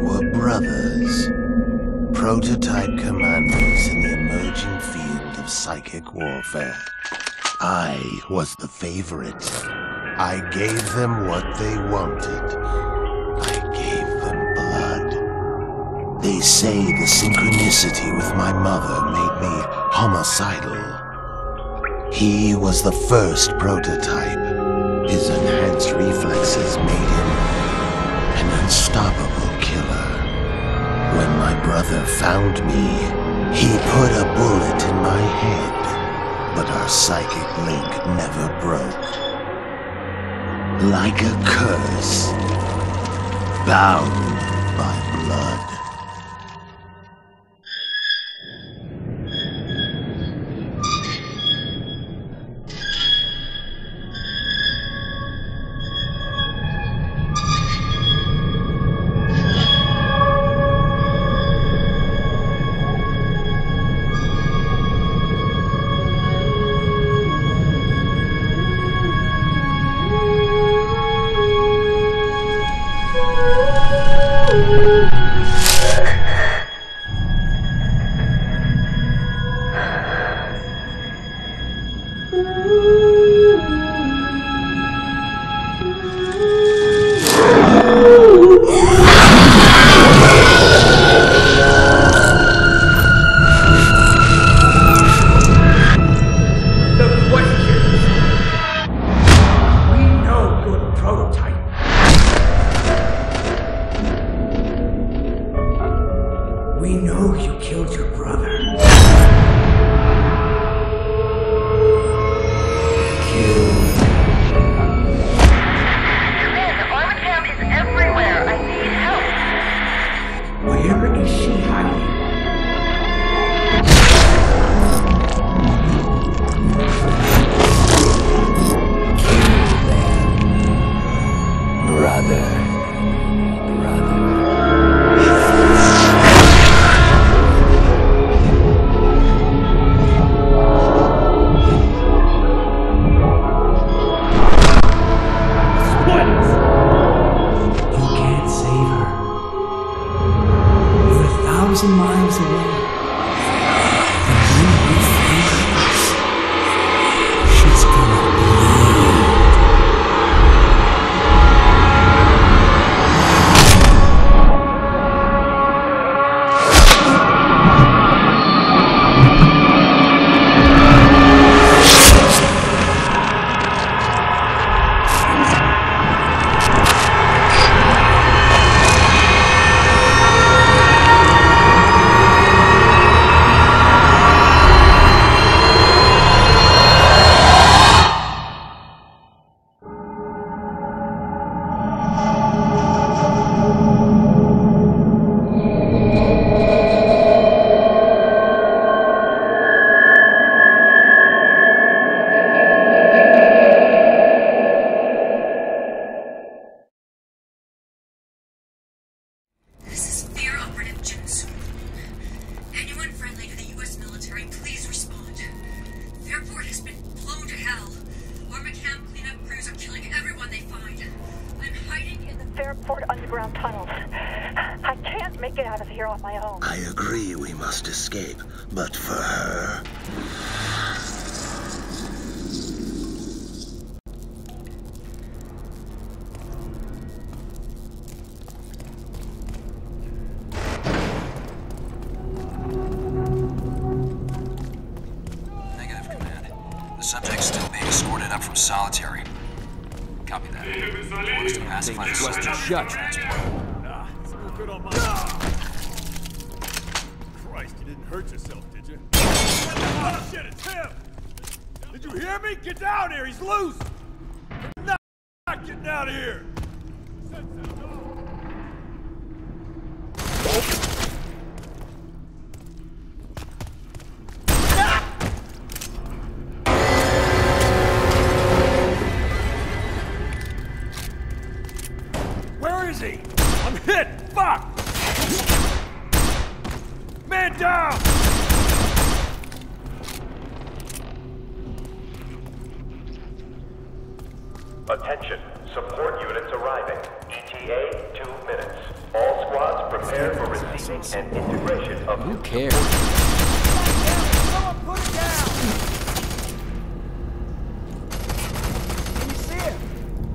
were brothers, prototype commandos in the emerging field of psychic warfare. I was the favorite. I gave them what they wanted. I gave them blood. They say the synchronicity with my mother made me homicidal. He was the first prototype. His enhanced reflexes made him an unstoppable killer. When my brother found me, he put a bullet in my head, but our psychic link never broke. Like a curse, bound by blood. We know you killed your brother. Armacam is everywhere. I need help. Where is she hiding? Brother. Miles away. And when we find her, she's gonna bleed. Anyone friendly to the U.S. military, please respond. The airport has been blown to hell. Armacam cleanup crews are killing everyone they find. I'm hiding in the Fairport underground tunnels. I can't make it out of here on my own. I agree we must escape, but for her... The subject's still being escorted up from solitary. Copy that. You want us to pacify the subject? Shut. Nah, it's no good on my... Christ, you didn't hurt yourself, did you? Oh shit, it's him! Did you hear me? Get down here, he's loose! Not getting out of here! Where is he? I'm hit! Fuck! Man down! Attention, support units arriving. ETA 2 minutes. All squads Prepare for receiving and integration of... Who cares? Someone put it down! Can you see it?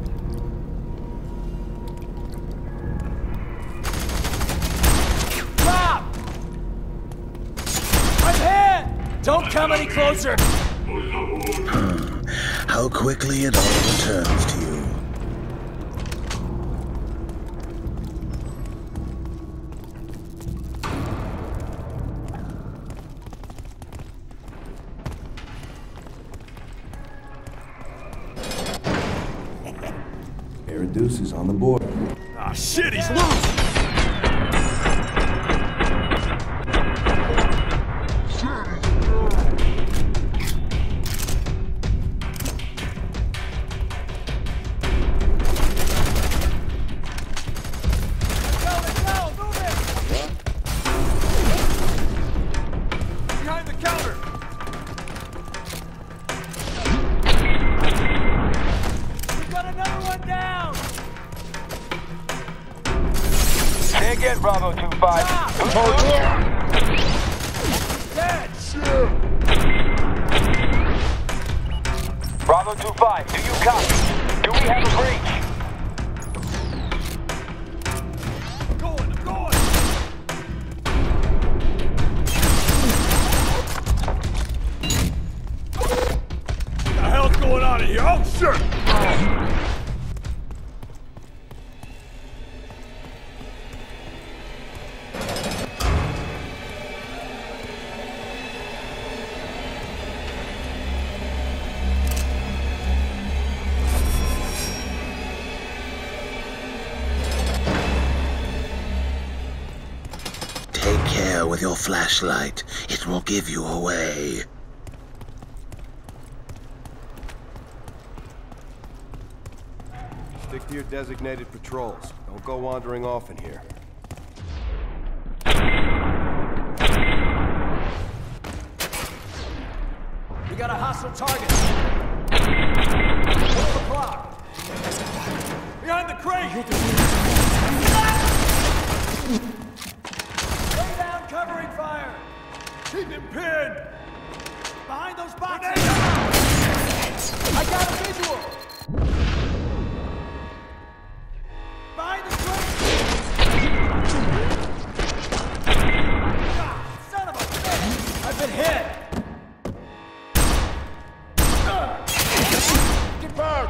Stop! I'm hit! Don't come any closer! How quickly it all returns to you. Deuce is on the board. Ah, shit, he's loose! Again, Bravo 2-5. Dead! Bravo 2-5, do you copy? Do we have a breach? I'm going! What the hell's going on in here? Oh, shit! Take care with your flashlight. It will give you away. Stick to your designated patrols. Don't go wandering off in here. We got a hostile target. 12 o'clock. Behind the crate! Lay down covering fire! Keep him pinned! Behind those boxes! I got a visual! Behind the crate! God, son of a bitch! I've been hit! Get back!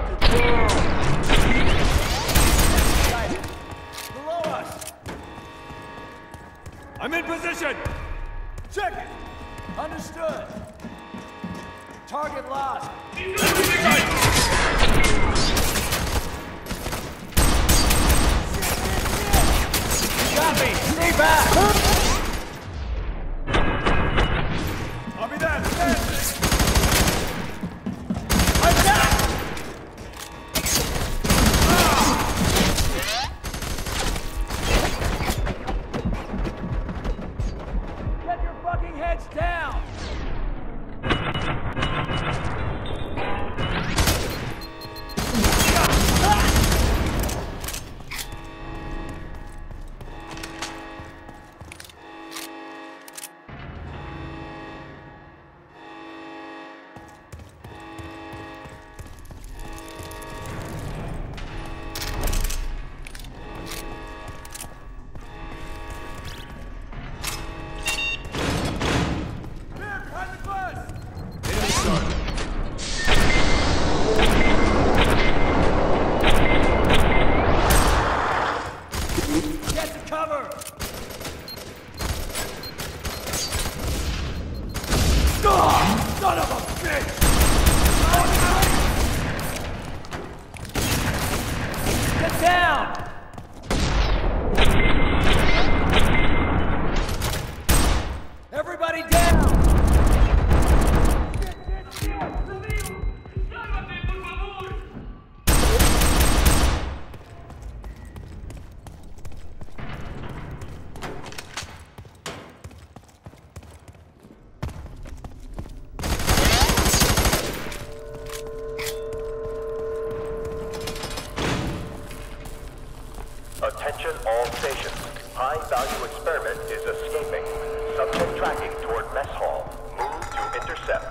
Below us! I'm in position! Check it! Understood. Target lost. Copy! Stay back! I'll be there! I'm down! Get your fucking heads down! all stations. High-value experiment is escaping. Subject tracking toward mess hall. Move to intercept.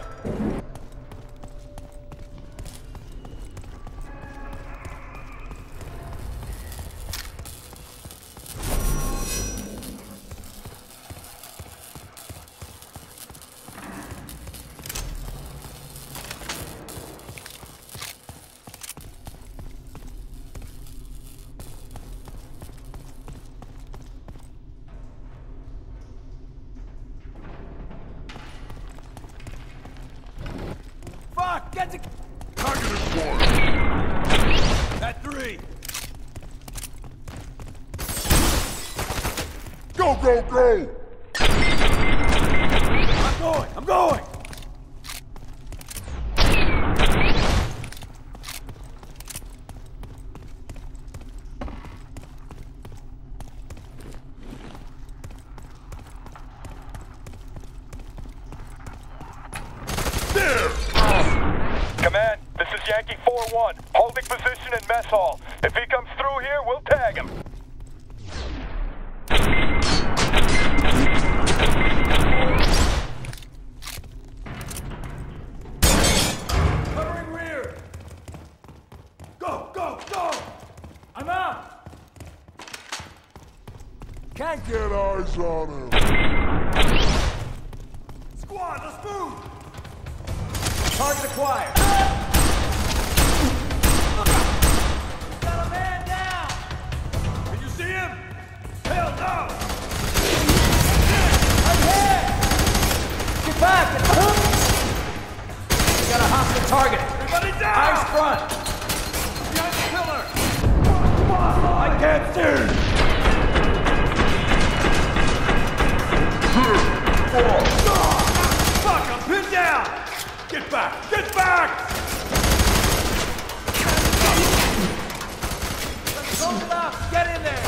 Fuck! Get to... Target is one. At 3. Go, go, go! I'm going! Command, this is Yankee 4-1. Holding position in mess hall. If he comes through here, we'll tag him. Covering rear! Go, go, go! I'm out! Can't get eyes on him. Squad, let's move! Target acquired. Got a man down! Can you see him? Hell no! I'm here! Get back! We got a hostile target. Everybody down! Eyes front! Behind the pillar! I can't see! Fuck! I'm pinned down! Get back! Get back! Close it up! Get in there!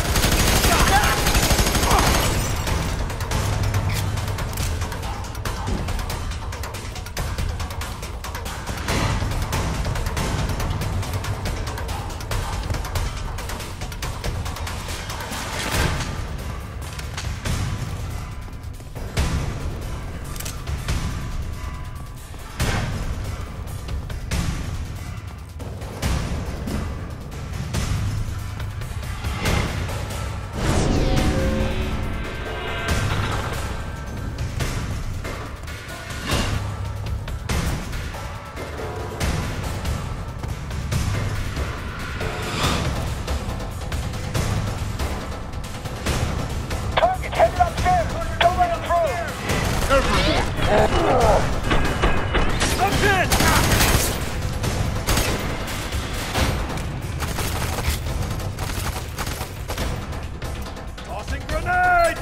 Tossing grenade!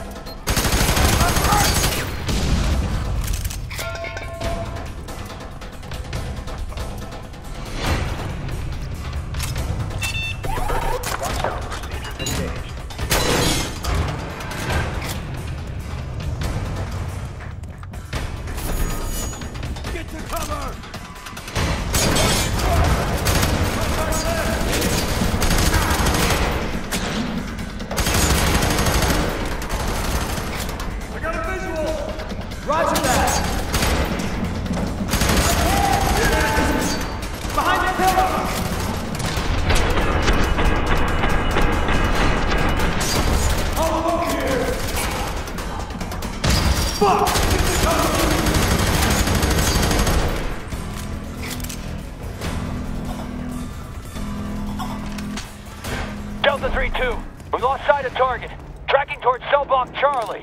Get to cover! I got a visual! Roger that! Behind the pillar! All over here! Fuck! Get to cover! Delta 3-2. We lost sight of target. Tracking towards cell block Charlie.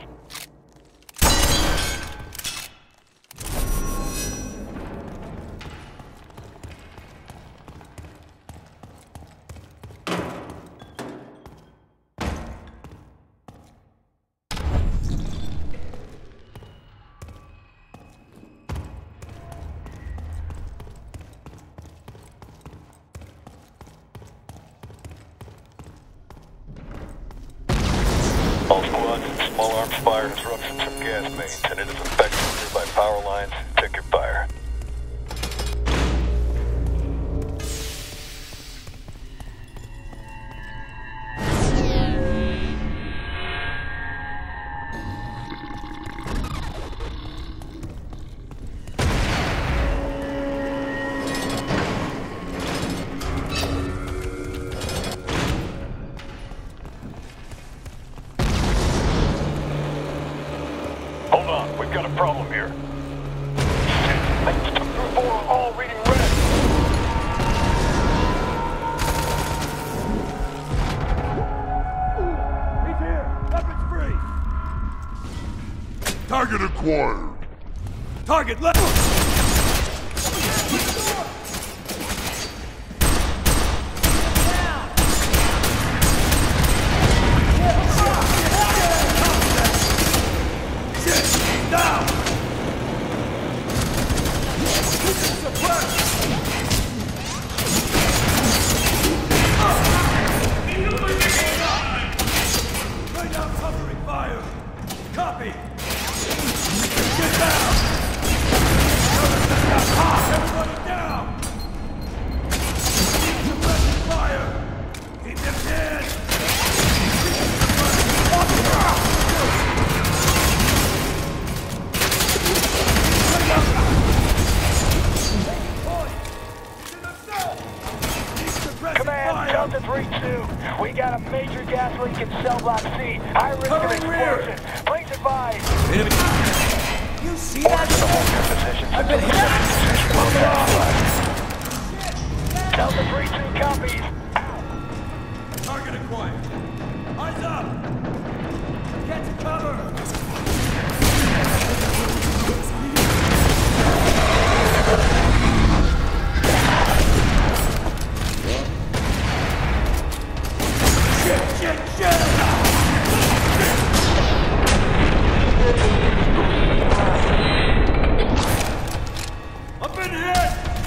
All squads, small arms fire disruptions from gas mains. Tentative infection nearby power lines. Check your fire. got a problem here. Shit, 2 through 4 are all reading red. He's here! Weapons free! Target acquired. Target left! Delta 3-2. We got a major gas leak in cell block C. High risk of explosion. Please advise. You see that? I've been hit! Delta 3-2 copies. Target acquired. Eyes up! Get to cover! I've been hit!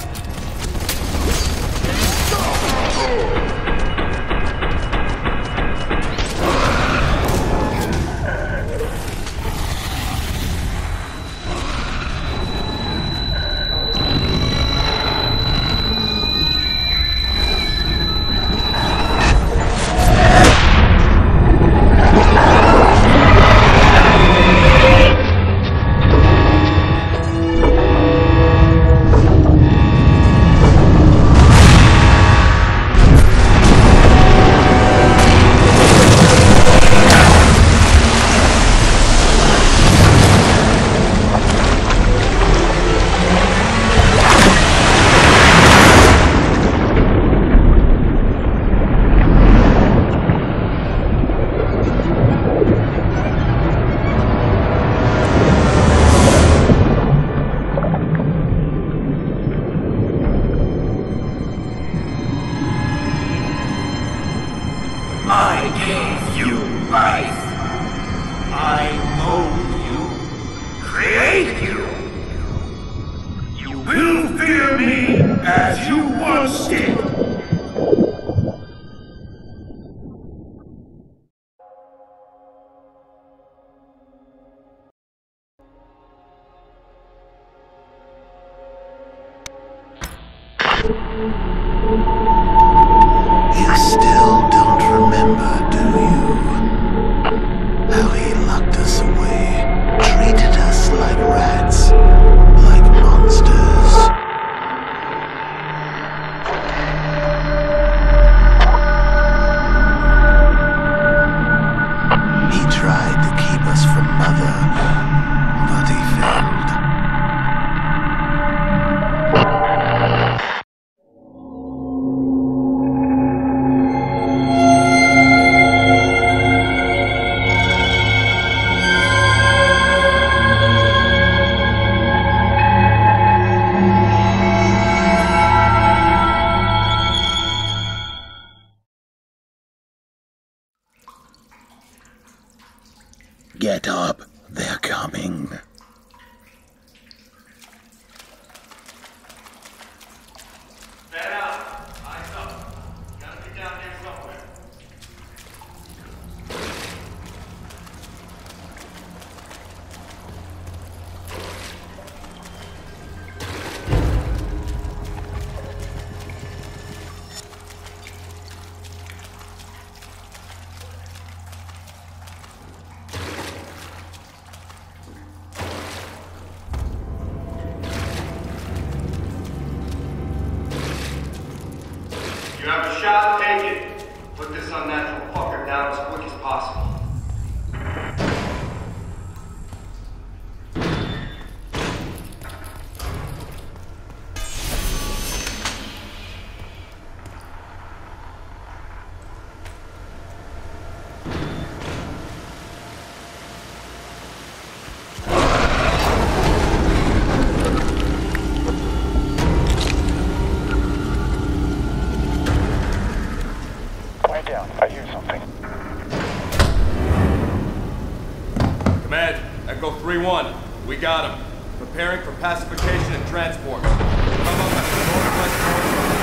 I gave you life. I mold you, create you. You will fear me as you once did. You still don't remember, do you? How he locked us away, treated us like rats, like monsters. He tried to keep us from Mother, but he failed. Get up, they're coming. Stand out. Eyes up. Gotta be down here somewhere. You have a shot, take it. Put this unnatural fucker down as quick as possible. Med, Echo 3-1. We got him. Preparing for pacification and transport. Come up at the northwest corner.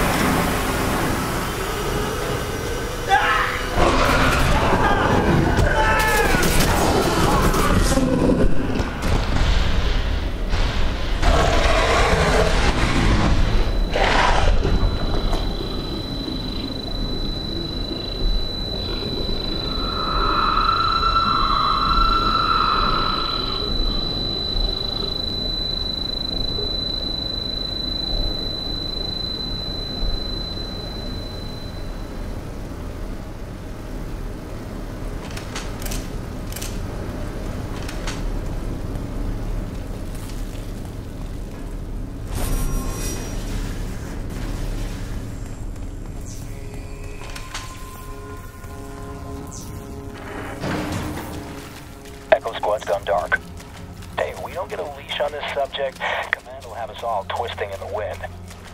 Squad's gone dark. Hey, if we don't get a leash on this subject, Command will have us all twisting in the wind.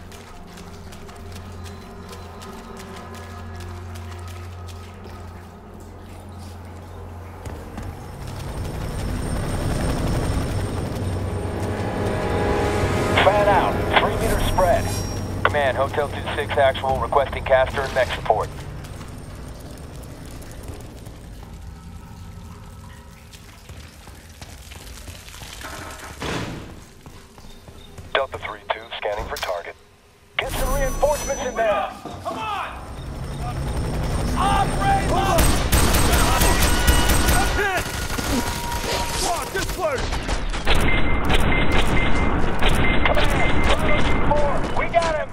Fan out. 3 meter spread. Command, Hotel 26 actual, requesting caster and mech support. Delta 3-2, scanning for target. Get some reinforcements in there! Come on! Operate! I'm hit! Come on, this way! Command, we got him!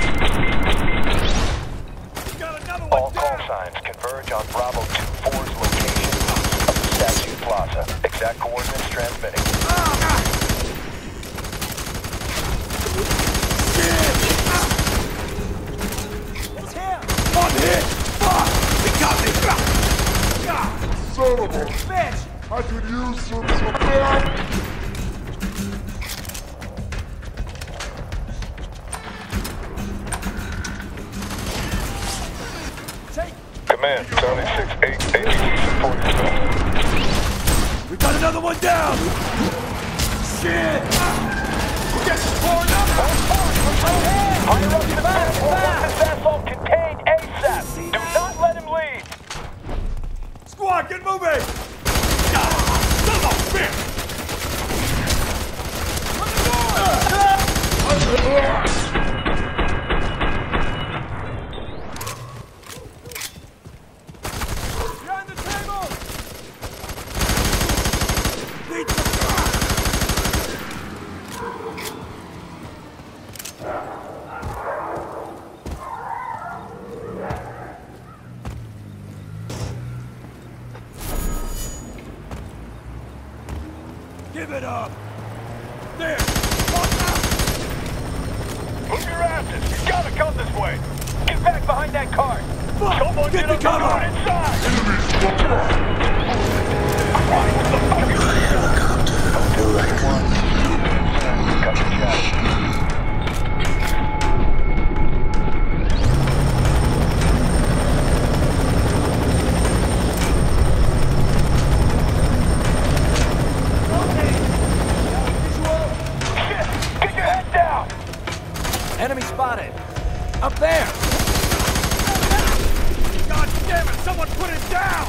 We got another one. All call signs converge on Bravo 2-4's location of the Statue Plaza. Exact coordinates transmitting. Son of a bitch! I could use some support! Command, Tony 6-8, APC support yourself. We got another one down! Shit! Get poured up! Higher up to the map! We'll want this asshole contained ASAP! Do not let him leave! Squad, get moving! Son of a bitch! Behind the table! Lead the Give it up! There! Move your asses! You gotta come this way! Get back behind that car! Fuck! Someone Get get the up cover! and inside! Helicopter, direct one. Cut the chat. Enemy spotted! Up there! God damn it! Someone put it down!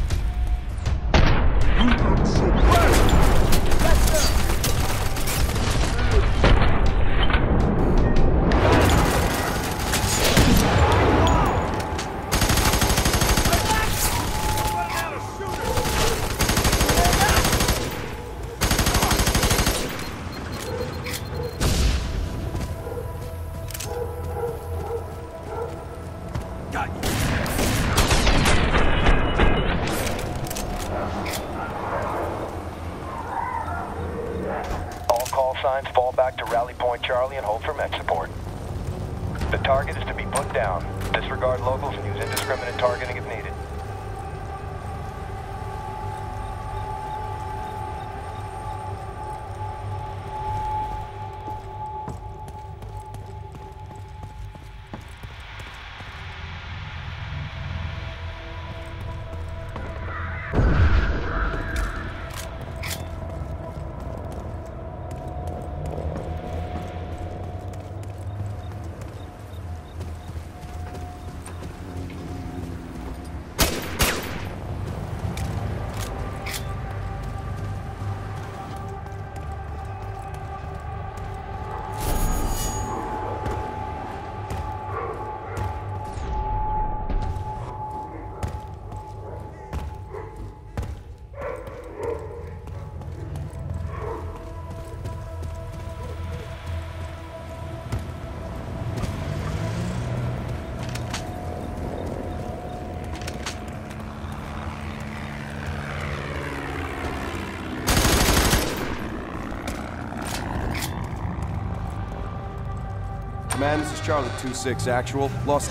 Signs fall back to Rally Point Charlie and hold for mech support. The target is to be put down. Disregard locals and use indiscriminate targeting if needed. Command, this is Charlie 2-6 actual. Lost...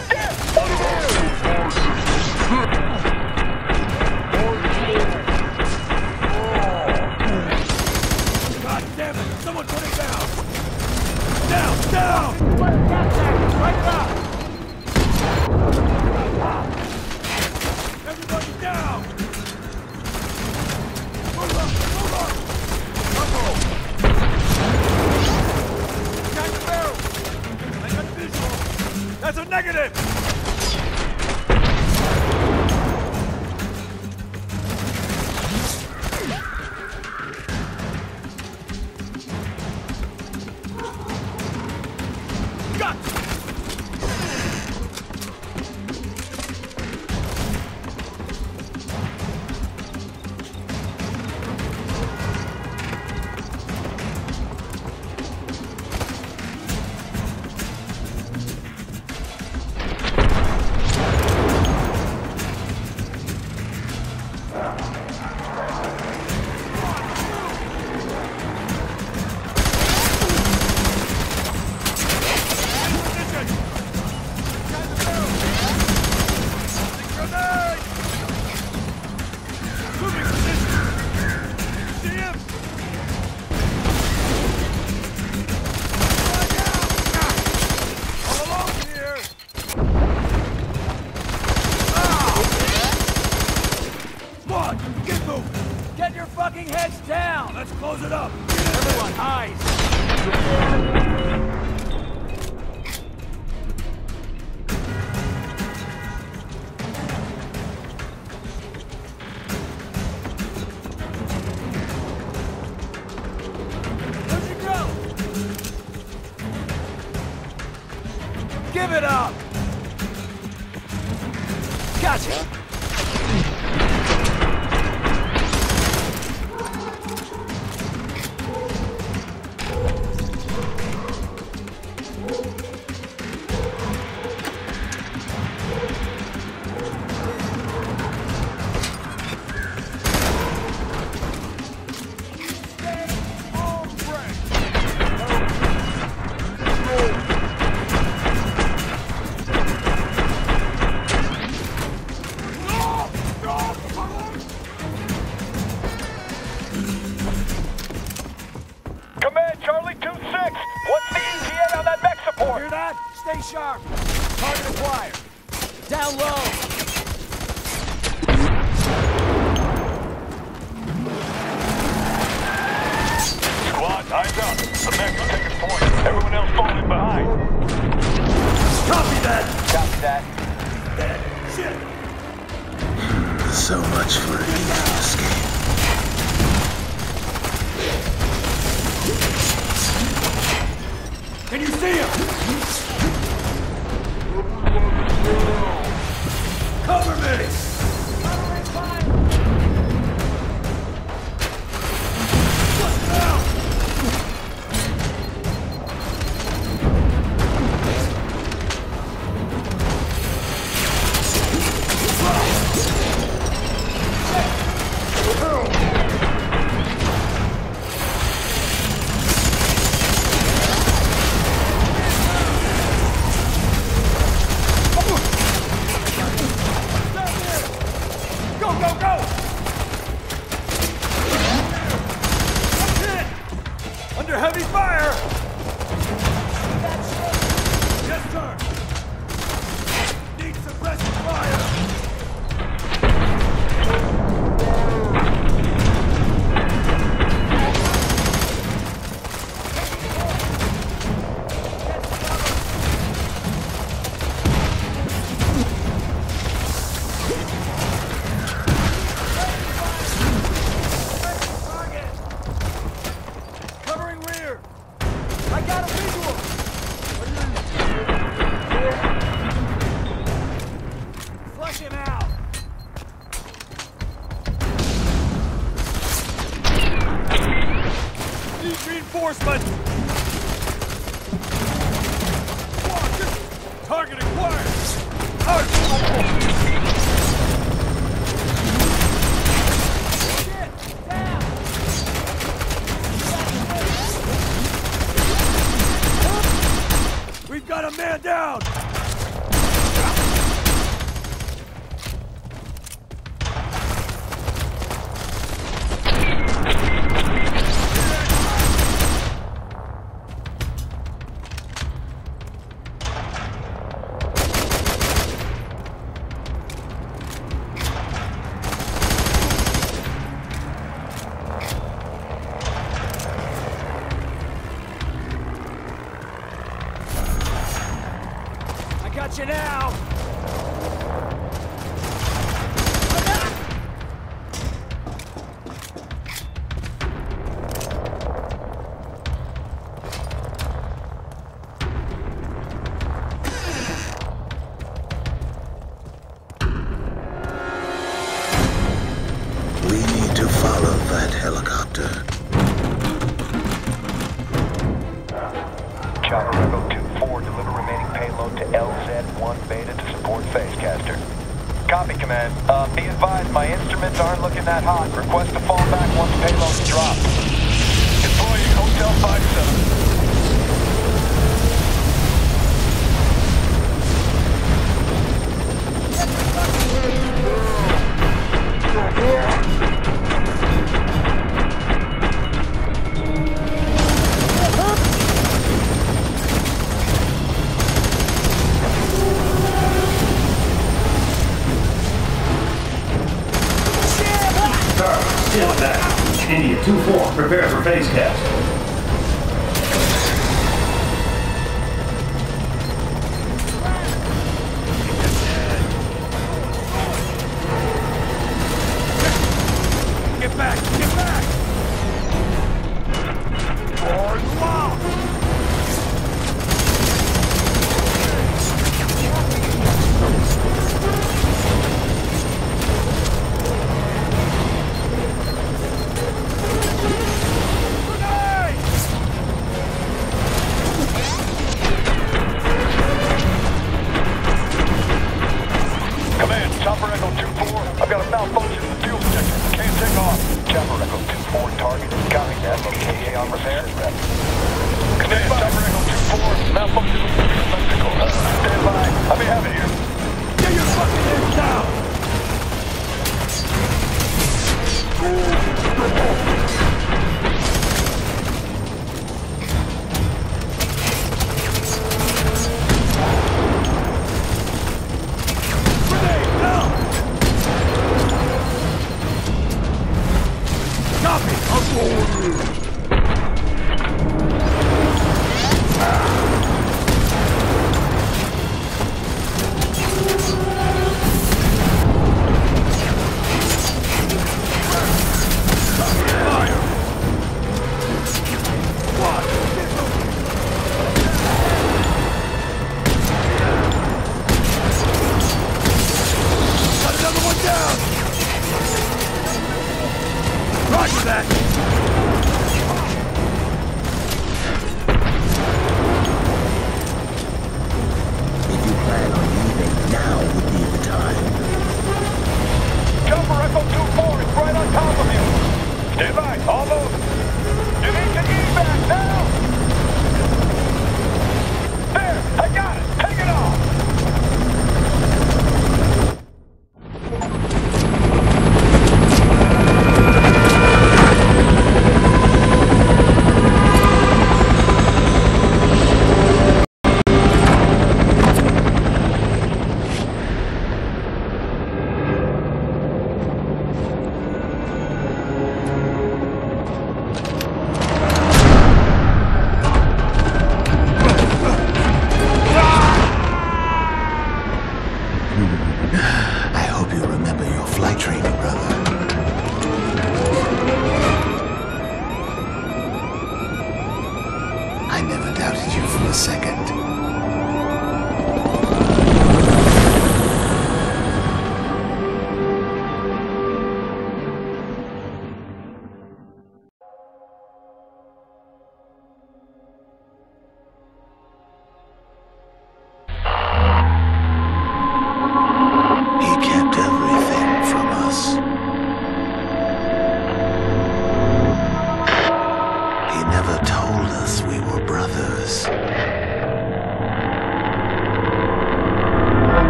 God damn it! Someone put it down! Down! Down! Right now! Everybody down! Move up! Move up! Attack the barrel! I got visual! That's a negative! Give it up! Gotcha! Stay sharp! Target acquired! Down low! Squad, eyes up. The mech is taking point. Everyone else falling behind. Copy that! Copy that. Shit! So much for an easy escape. Can you see him? Cover me! Covering fire! What's down? Under heavy fire! Yes, sir! Need suppressive fire! Reinforcement! Target acquired! We've got a got you now! We need to follow that helicopter. Chopper Echo 2-4, deliver remaining payload to LZ-1 Beta to support Phasecaster. Copy, Command. Be advised, my instruments aren't looking that hot. Request to fall back once payload's dropped. Deploying Hotel 57. Still back. India 2-4, prepare for phase cast. Get back! Get back! Lord, wow! Chopper Echo 2-4, I've got a malfunction in the fuel injector. Can't take off. Chopper Echo 2-4, target is coming. That location on repair. Command, Chopper Echo 2-4, malfunction in the fuel injector. Stand by. I'll be having here. Get your fucking heads down!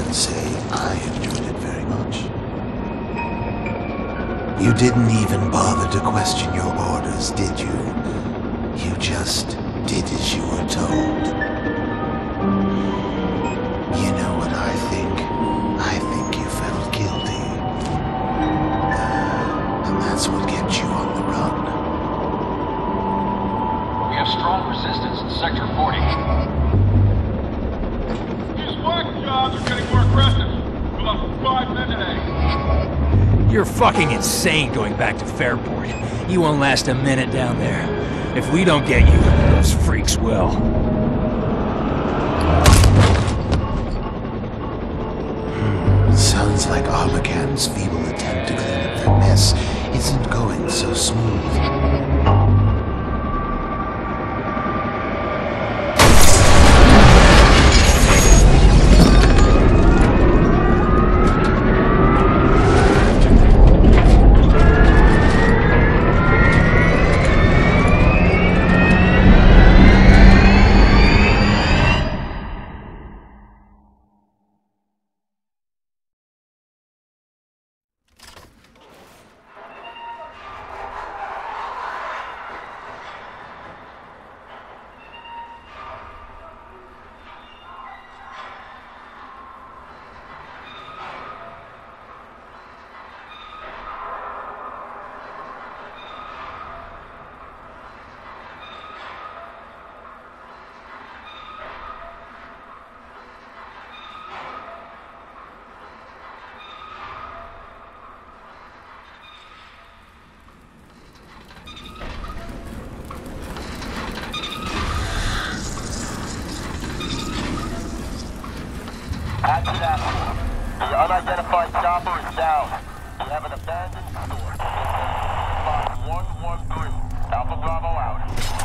can say I enjoyed it very much. You didn't even bother to question your orders, did you? You just did as you were told. You know what I think? I think you felt guilty. And that's what kept you on the run. We have strong resistance in Sector 40. These work jobs are getting more aggressive. We lost 5 men today. You're fucking insane going back to Fairport. You won't last a minute down there. If we don't get you, those freaks will. Sounds like Armacan's feeble attempt to clean up their mess isn't going so smooth. Add to that, the unidentified chopper is down. We have an abandoned store. Spot 113. Alpha Bravo out.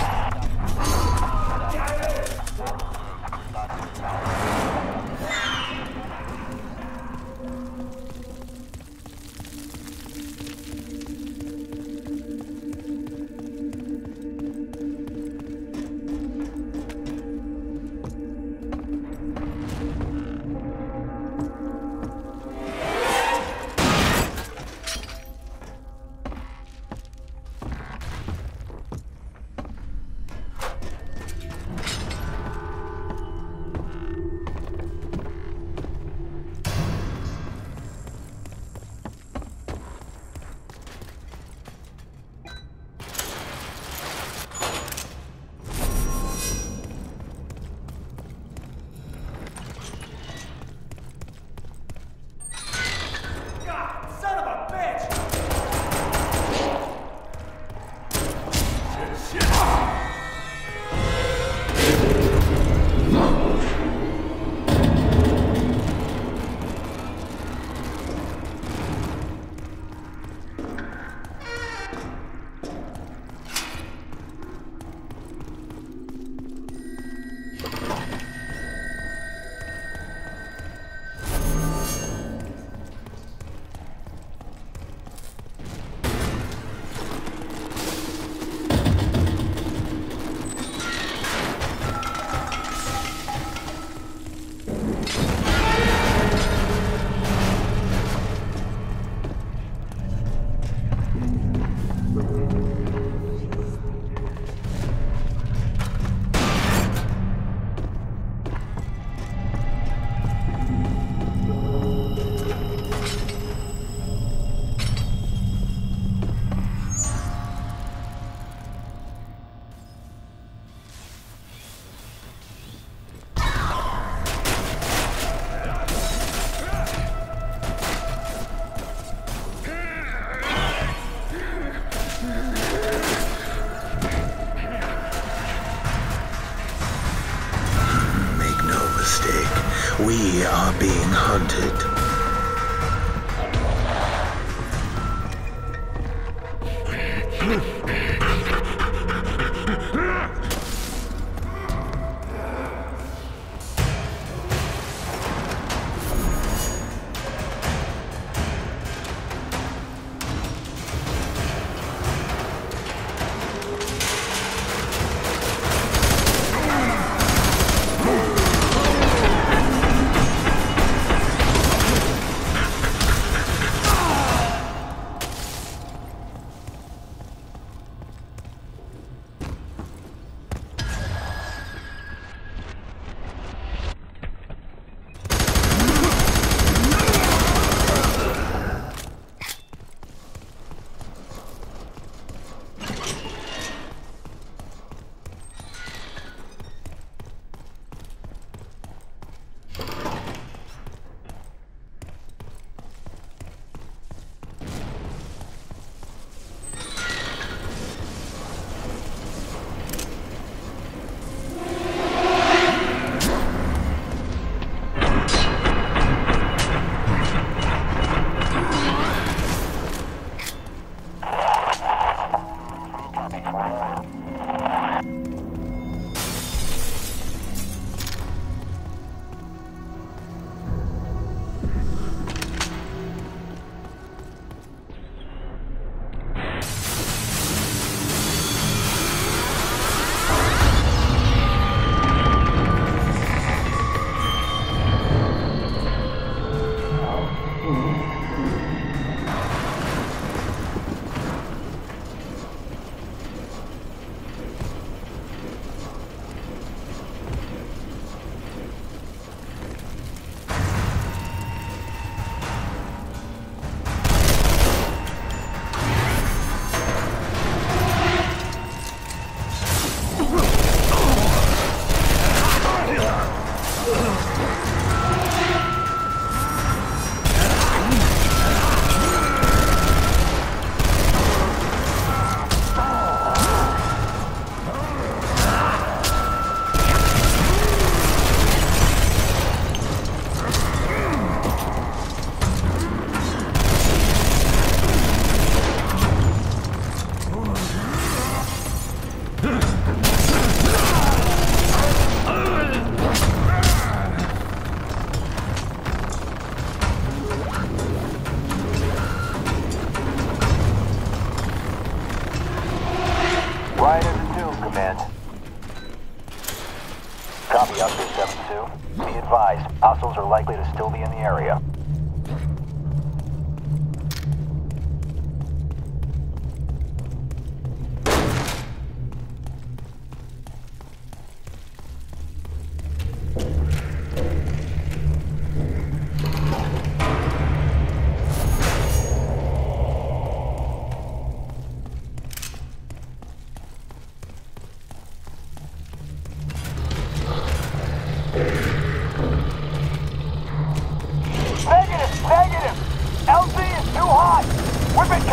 We are being hunted.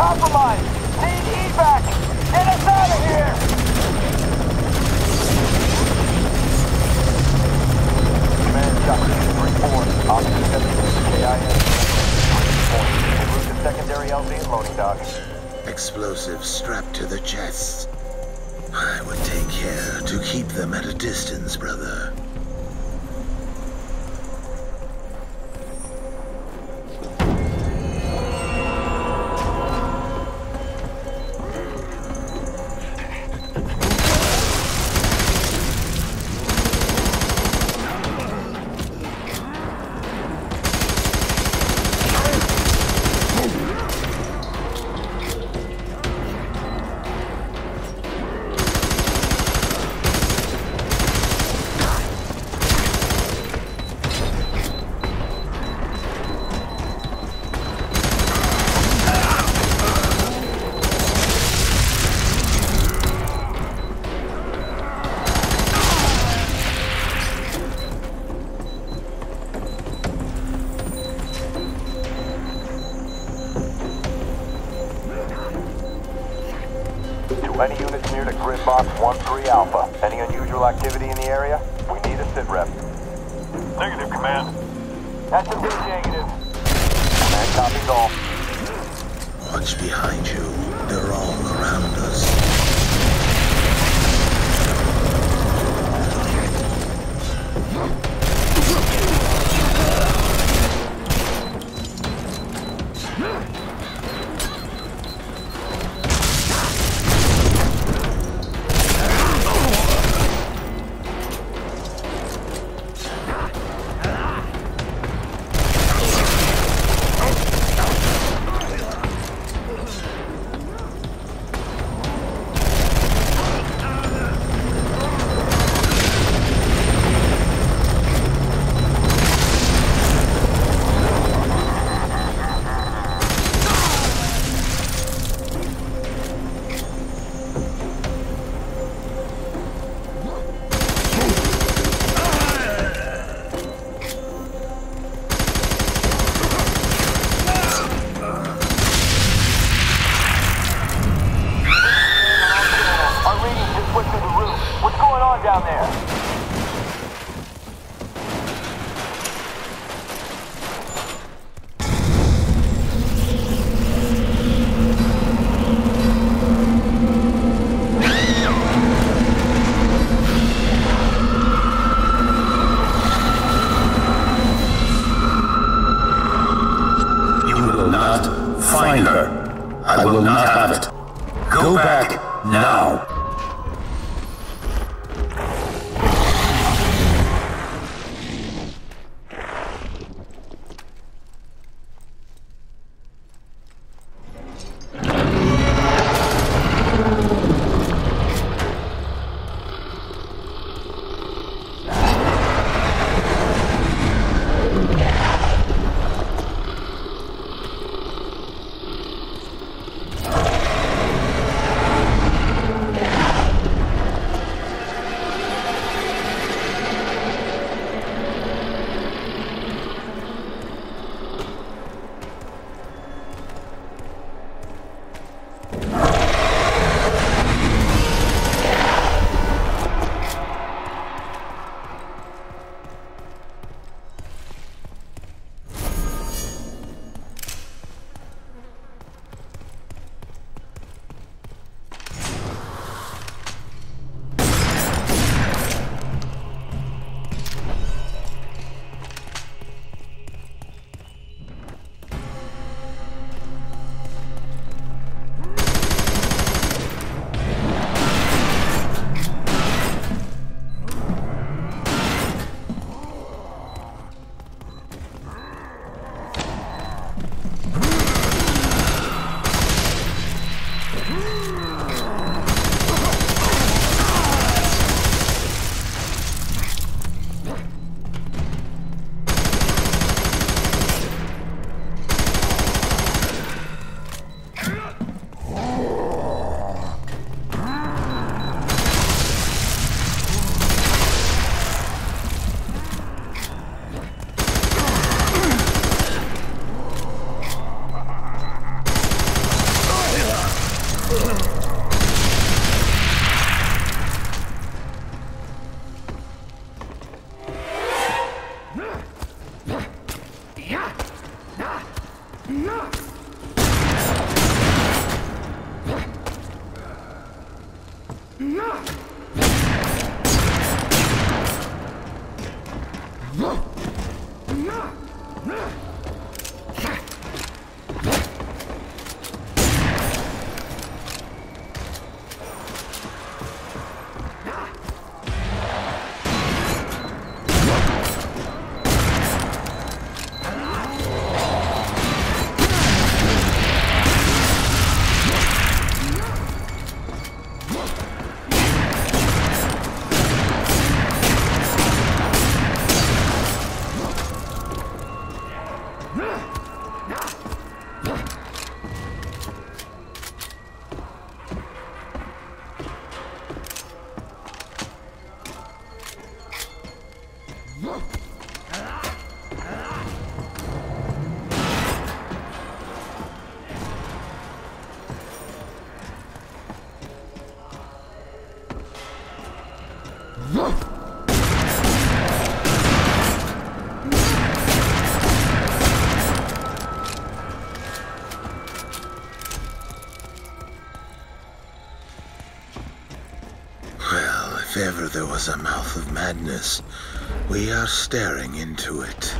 compromised! Need evac! Get us out of here! Command Chopper 3-4, opposite 76 KIN. En route to secondary LZ and loading dock. Explosives strapped to the chests. I would take care to keep them at a distance, brother. Any units near to grid box 1-3 Alpha. Any unusual activity in the area? We need a sit rep. Negative, Command. That's a big negative. Command copies all. Watch behind you. They're all around us. Down there. You will not find her. I will not have it. Go back now. Well, if ever there was a mouth of madness, we are staring into it.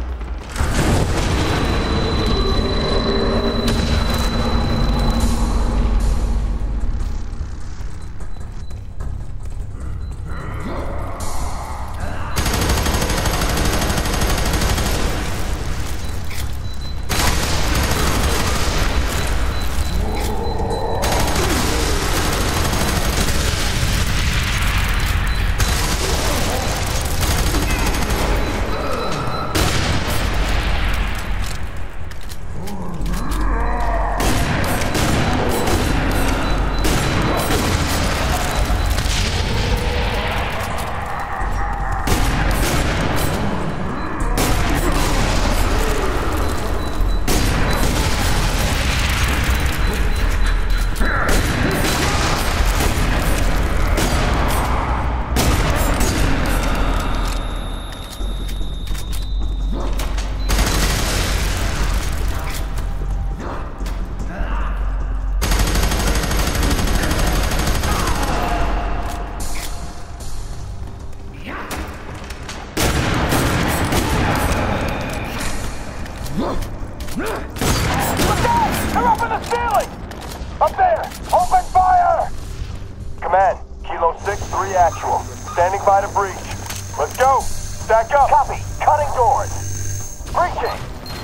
Standing by to breach. Let's go. Stack up. Copy. Cutting doors. Breaching.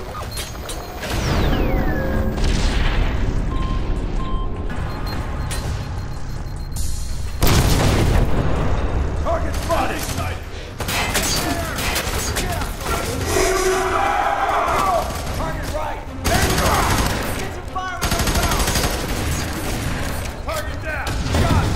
Target spotted. Target right. There you go. Get some fire on the ground. Target down. Shot.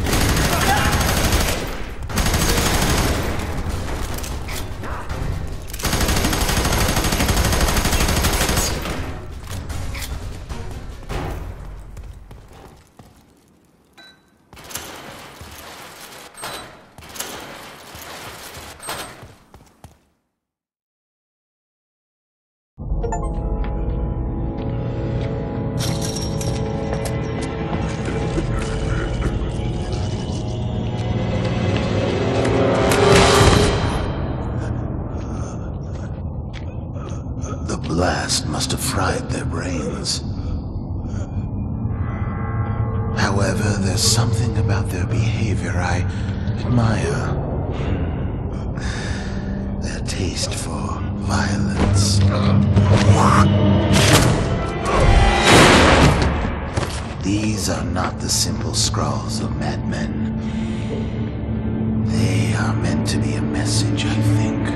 The blast must have fried their brains. However, there's something about their behavior I admire. Their taste for violence. These are not the simple scrawls of madmen. They are meant to be a message, I think.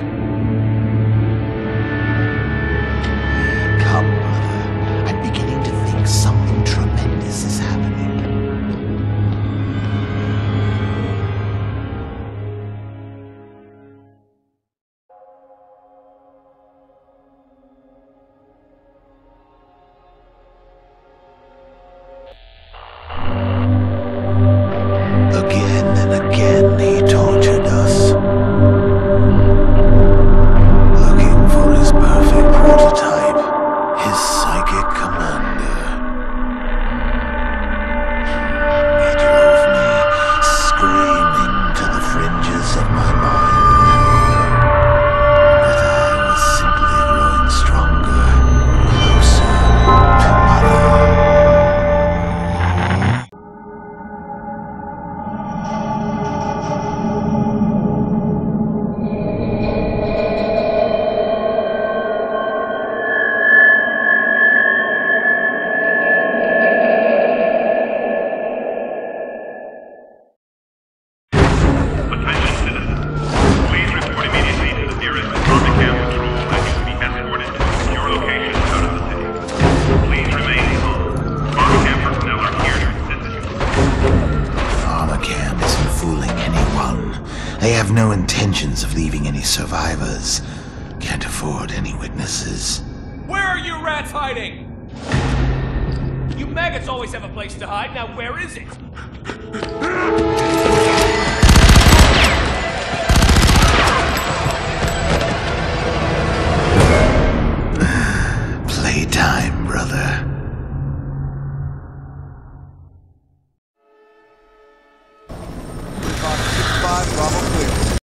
Come, brother. I'm beginning to think something tremendous is happening. Again and again he tortured us. They have no intentions of leaving any survivors. Can't afford any witnesses. Where are you rats hiding? You maggots always have a place to hide. Now where is it? Playtime, brother. Bravo clear.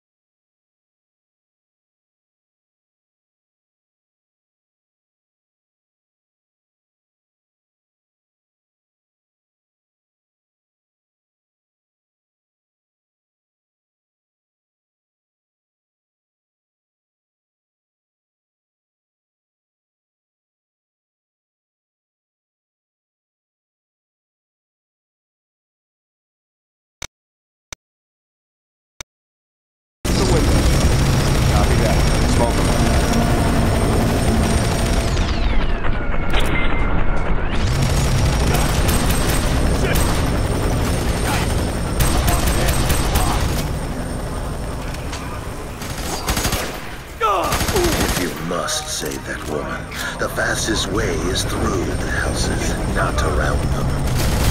Must save that woman. The fastest way is through the houses, not around them.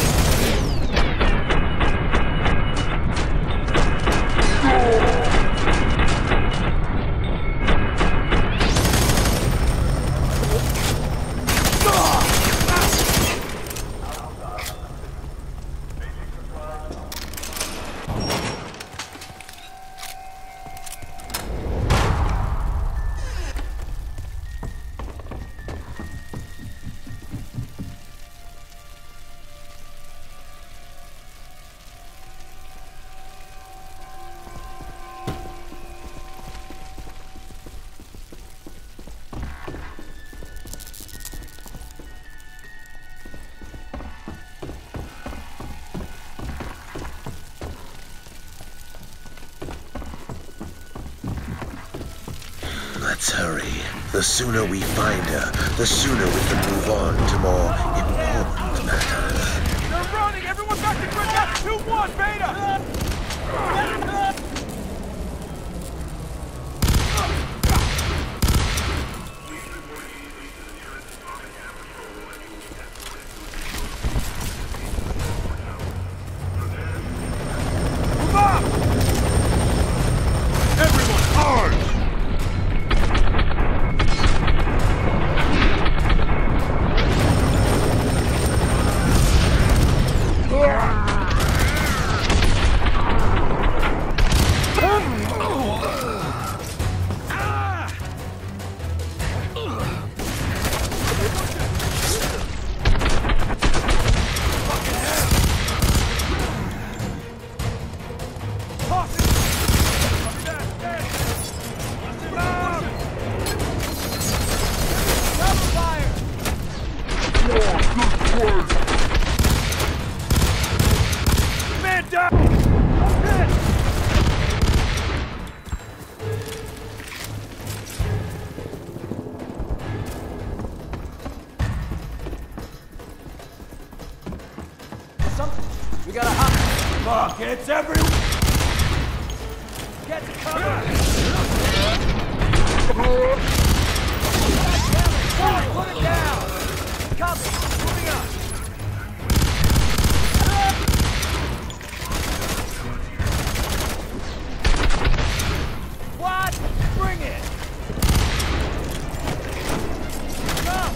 Let's hurry. The sooner we find her, the sooner we can move on to more important matters. They're running! Everyone back to grid map 2-1, Beta! Move up! Everyone, arms! We got a hot... Fuck, it's everywhere! Get to cover! Put it down! Copy! Moving up! What? Bring it! Come!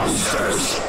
monsters!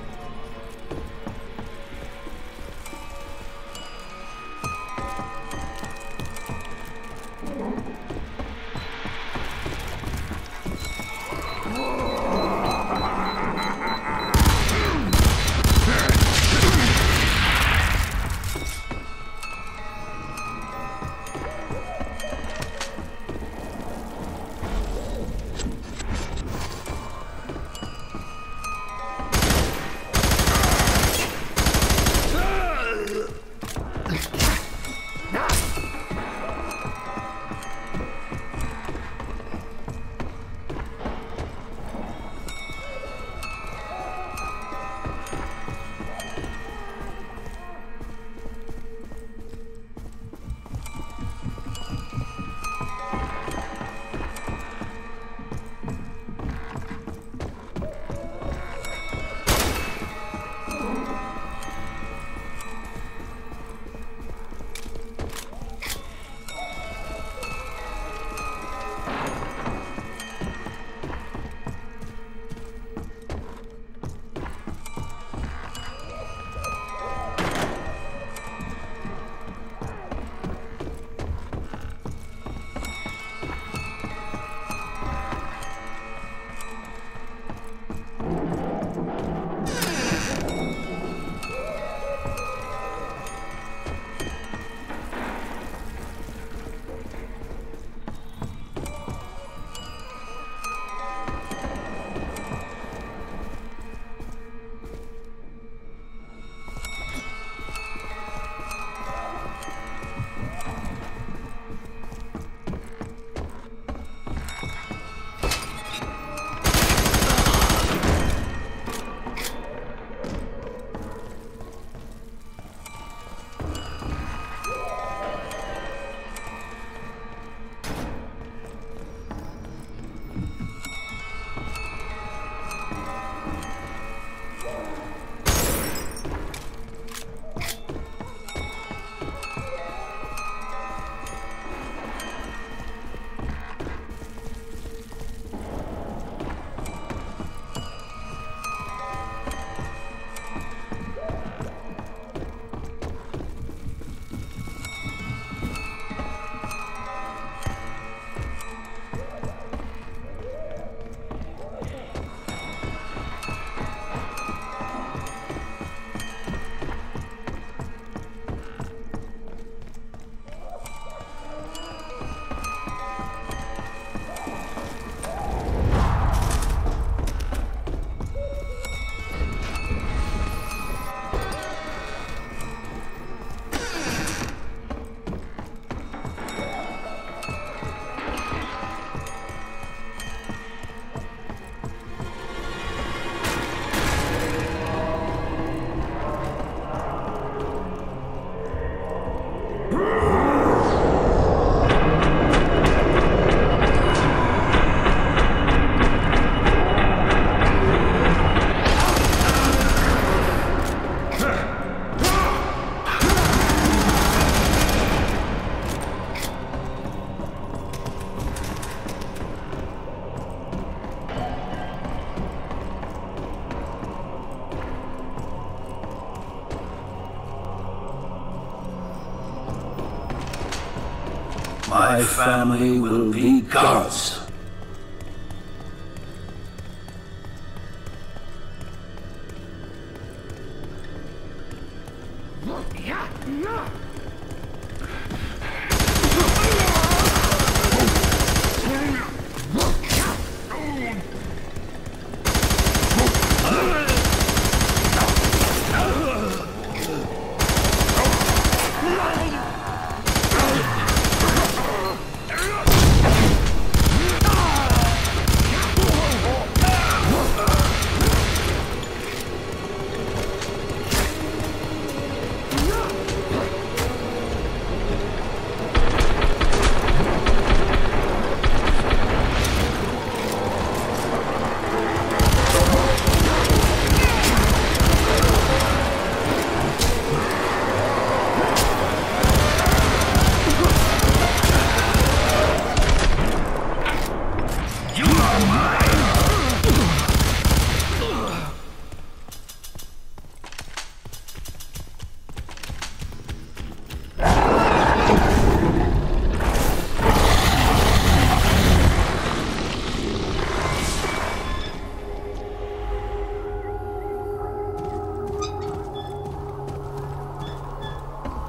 My family will be gods.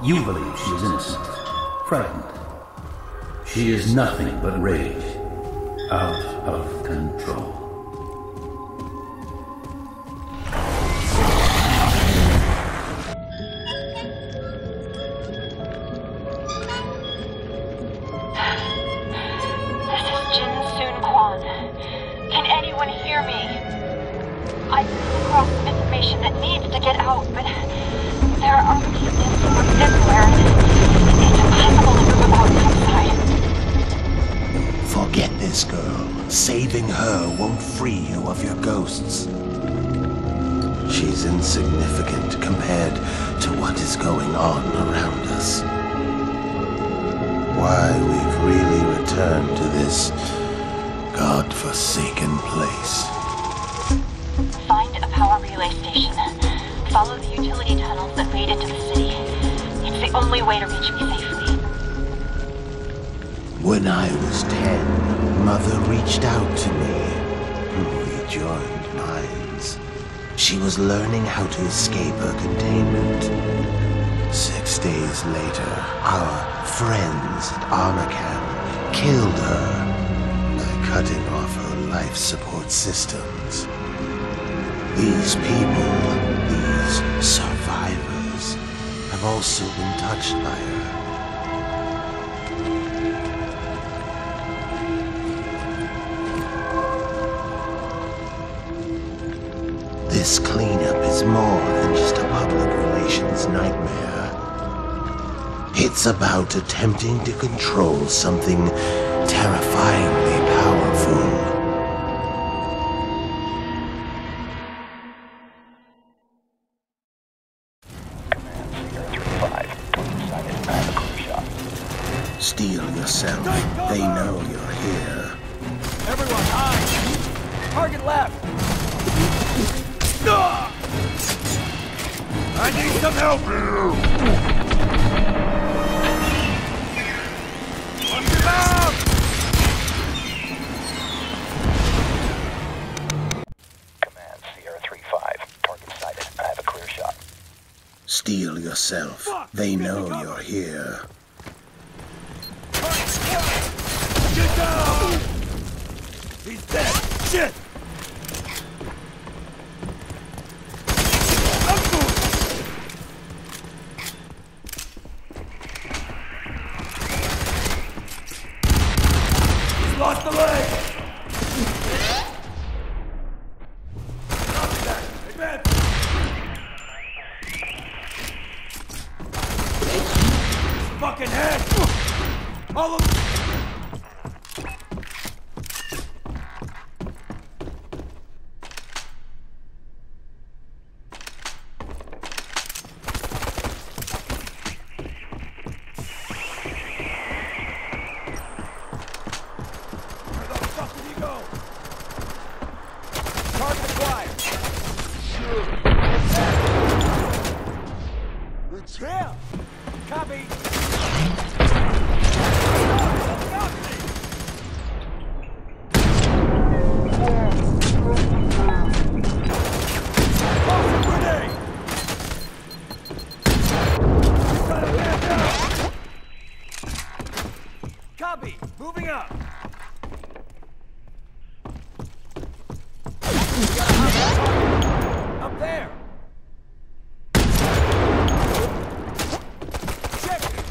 You believe she is innocent, frightened. She is nothing but rage, out of control. Saving her won't free you of your ghosts. She's insignificant compared to what is going on around us. Why we've really returned to this godforsaken place. Find a power relay station. Follow the utility tunnels that lead into the city. It's the only way to reach me safely. When I was 10, Mother reached out to me. We joined minds. She was learning how to escape her containment. 6 days later, our friends at Armacam killed her by cutting off her life support systems. These people, these survivors, have also been touched by her. This cleanup is more than just a public relations nightmare. It's about attempting to control something terrifyingly powerful. Steel yourself. They know you're here. Everyone, hide! Target left! I need some help here! Watch him out! Command, Sierra 3-5. Target sighted. I have a clear shot. Steel yourself. They know you're here. Get down! He's dead! Shit! Lost the leg! Copy that! Advance! Fucking head! All of... Copy! Moving up! Up there! Check it!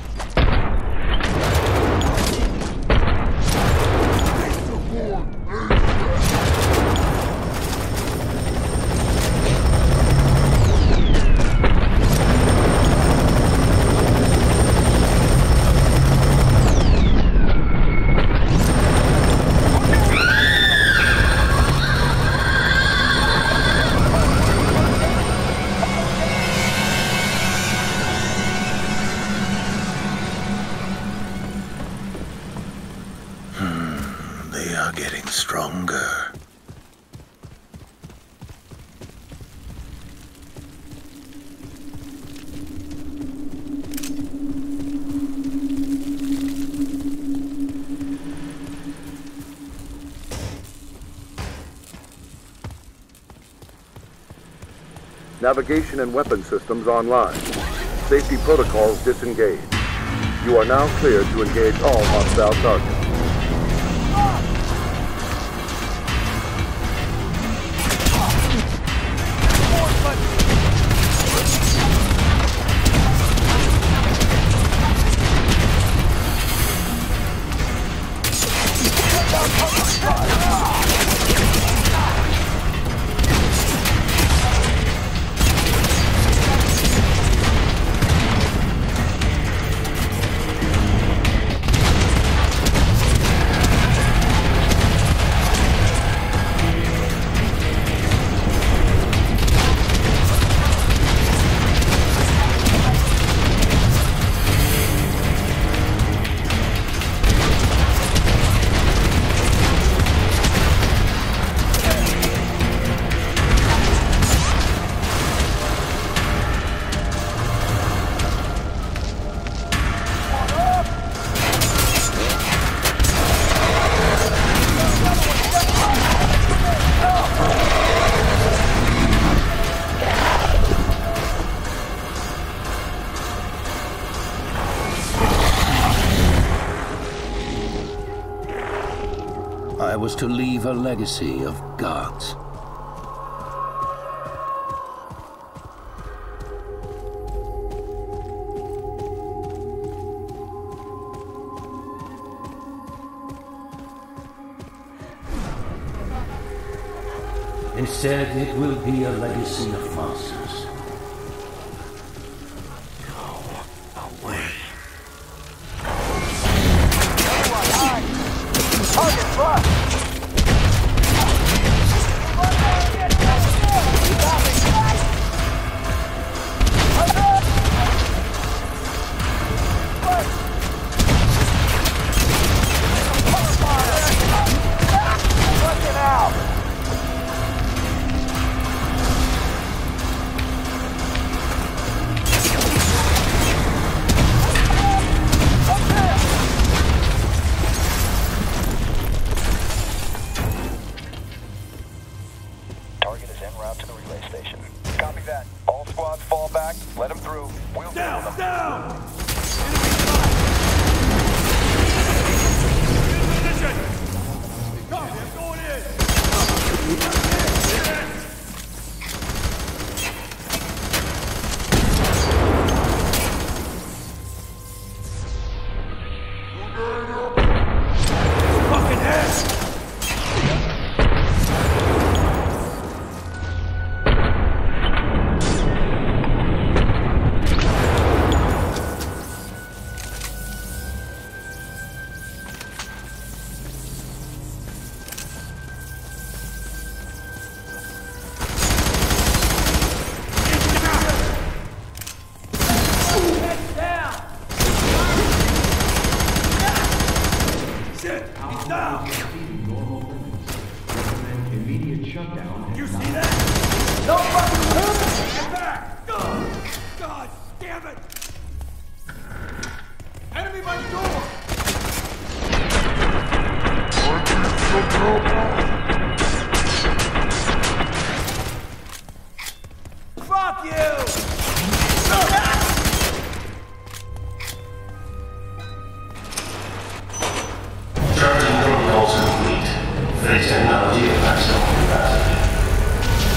They are getting stronger. Navigation and weapon systems online. safety protocols disengaged. You are now cleared to engage all hostile targets. I was to leave a legacy of gods. Instead, it will be a legacy of monsters. Go away. Target locked! Technology of maximum capacity.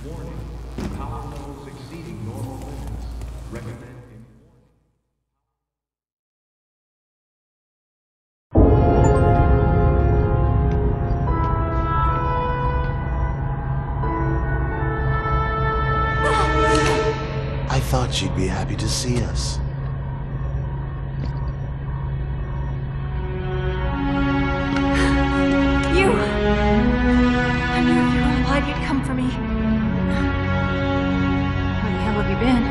Warning. Power levels exceeding normal limits. Recommend. I thought she'd be happy to see us. You! I knew if you were alive, you'd come for me. Where the hell have you been?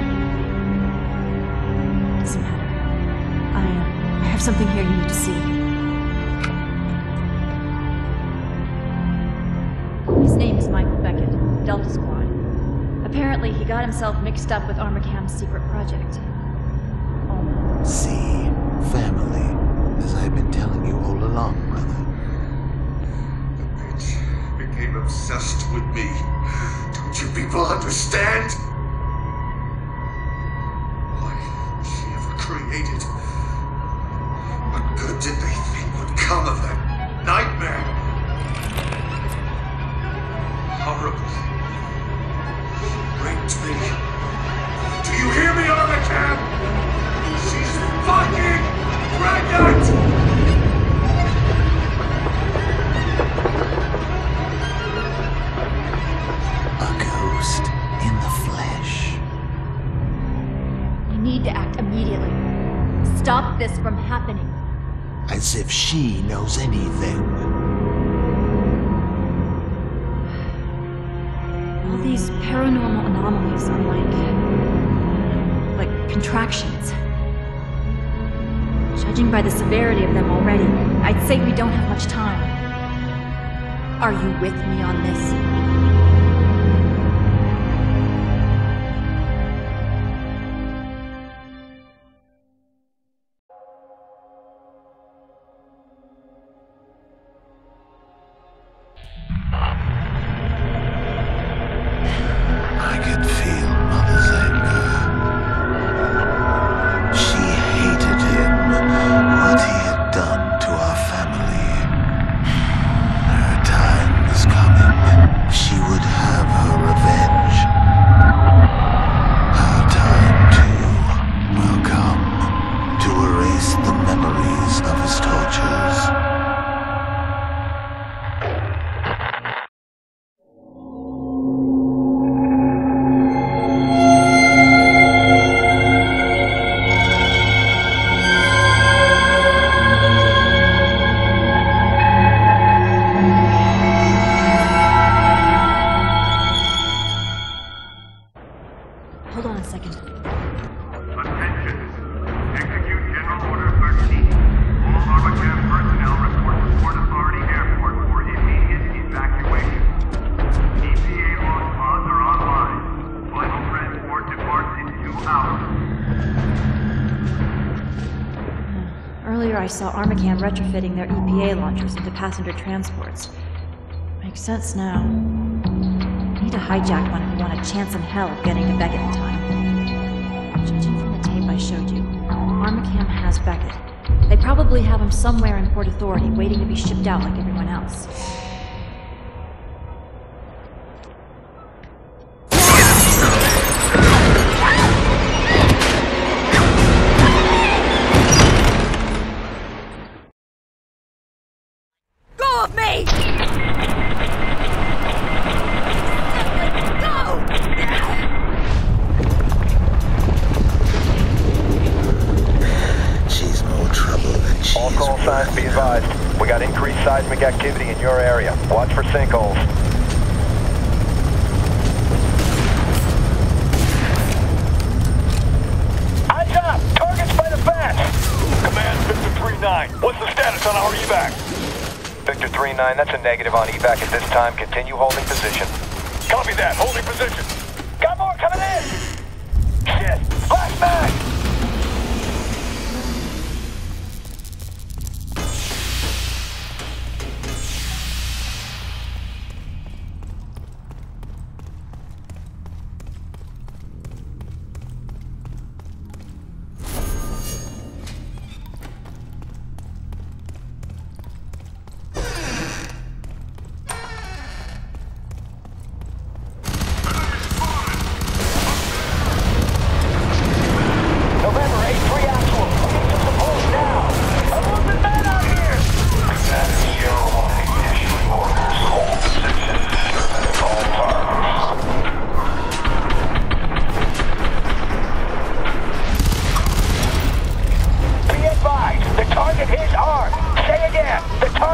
Doesn't matter. I have something here you need to see. His name is Michael Beckett, Delta Squad. Apparently, he got himself mixed up with Armacham's secret project. See? Family. As I've been telling you all along, brother. Became obsessed with me. Don't you people understand? Why was she ever created? What good did they think would come of that nightmare? Horrible. She raped me. Do you hear me, Armacham? She's fucking pregnant! In the flesh. You need to act immediately. Stop this from happening. As if she knows anything. All these paranormal anomalies are like contractions. Judging by the severity of them already, I'd say we don't have much time. Are you with me on this? Hold on a second. Attention. Execute General Order 13. All Armacham personnel report to Port Authority Airport for immediate evacuation. EPA launch pods are online. Final transport departs in 2 hours. Earlier I saw Armacham retrofitting their EPA launchers into passenger transports. Makes sense now. Need to hijack one if you want a chance in hell of getting to Beckett in time. Judging from the tape I showed you, Armacham has Beckett. They probably have him somewhere in Port Authority, waiting to be shipped out like everyone else. Go of me! All call signs be advised. We got increased seismic activity in your area. Watch for sinkholes. Eyes up! Targets by the fence! Command Victor 3-9. What's the status on our evac? Victor 3-9, that's a negative on evac at this time. Continue holding position. Copy that. Holding position. Got more coming in! Shit! Last mag!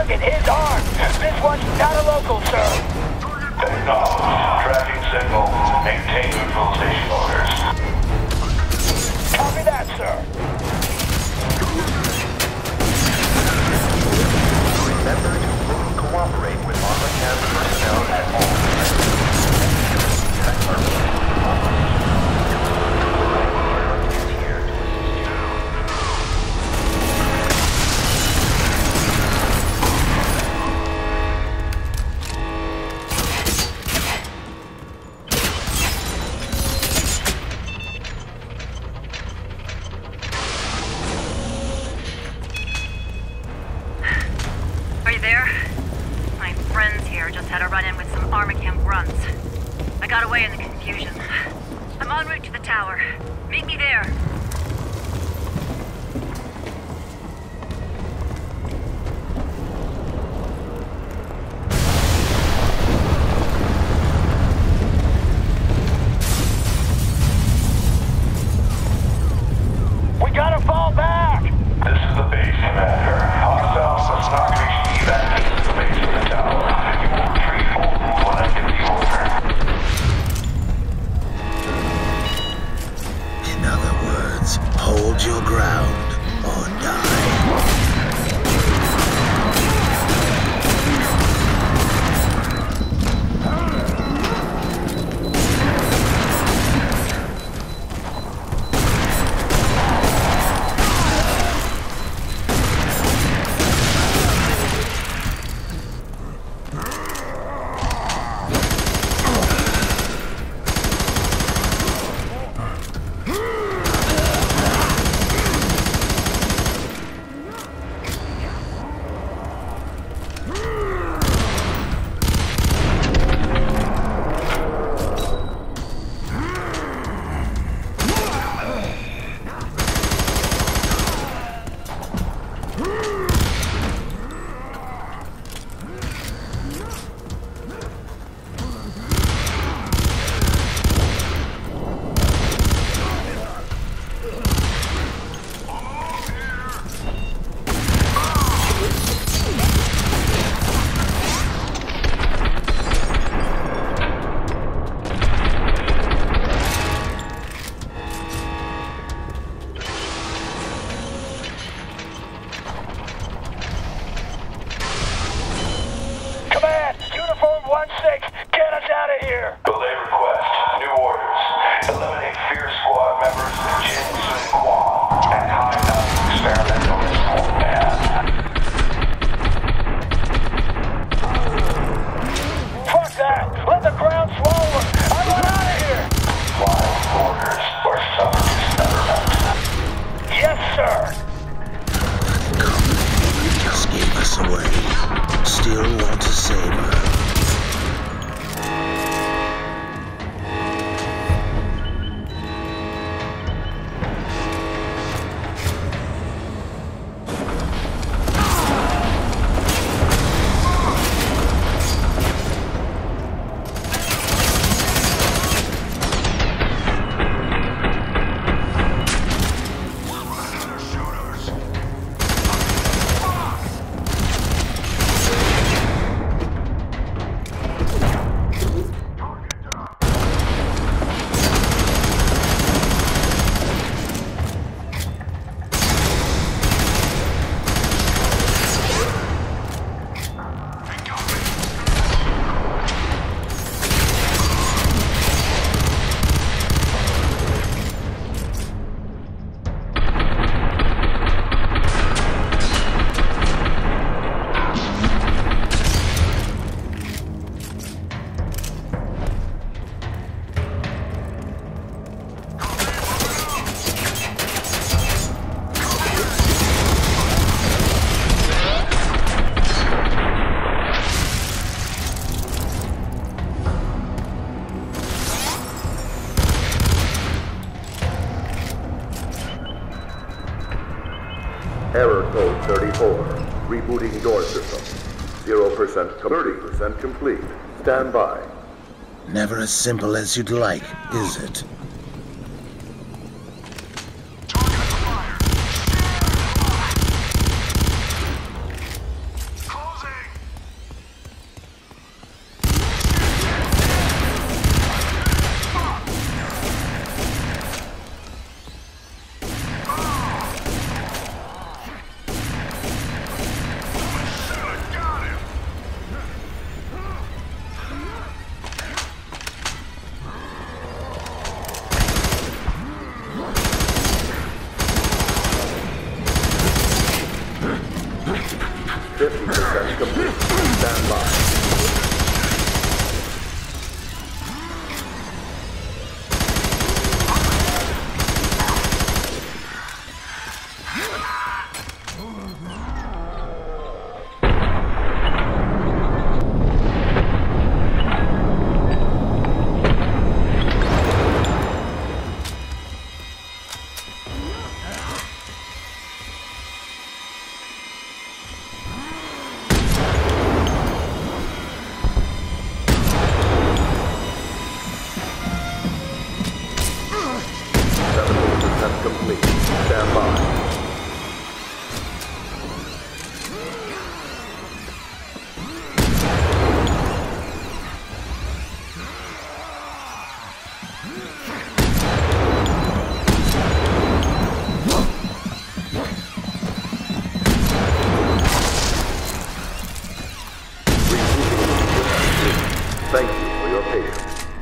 target is armed. This one's not a local, sir. Acknowledged. Tracking signal. Maintain neutralization orders. Copy that, sir. Remember to fully cooperate with ArmaCam personnel at all times. Are you there? My friends here just had a run-in with some ArmaCam grunts. I got away in the confusion. I'm en route to the tower. Meet me there. We gotta fall back! This is the base, Commander. Hostiles must not reach evac to the base of the tower. You will retreat only when I give the order. In other words, hold your ground or die. Command, Uniform 1-6, get us out of here! Belay request. New orders. Eliminate Fear Squad members Jin Sun Quan and high-value experimentalist Horman. Fuck that! Let the ground swallow us! I want out of here! Wild orders or suffer dismemberment. Yes, sir! Just gave us away. Still want to save her. Error code 34. Rebooting door system. 0%, 30% complete. Stand by. Never as simple as you'd like, is it? Close descent complete. Stand by. Complete. Stand by. Thank you for your patience.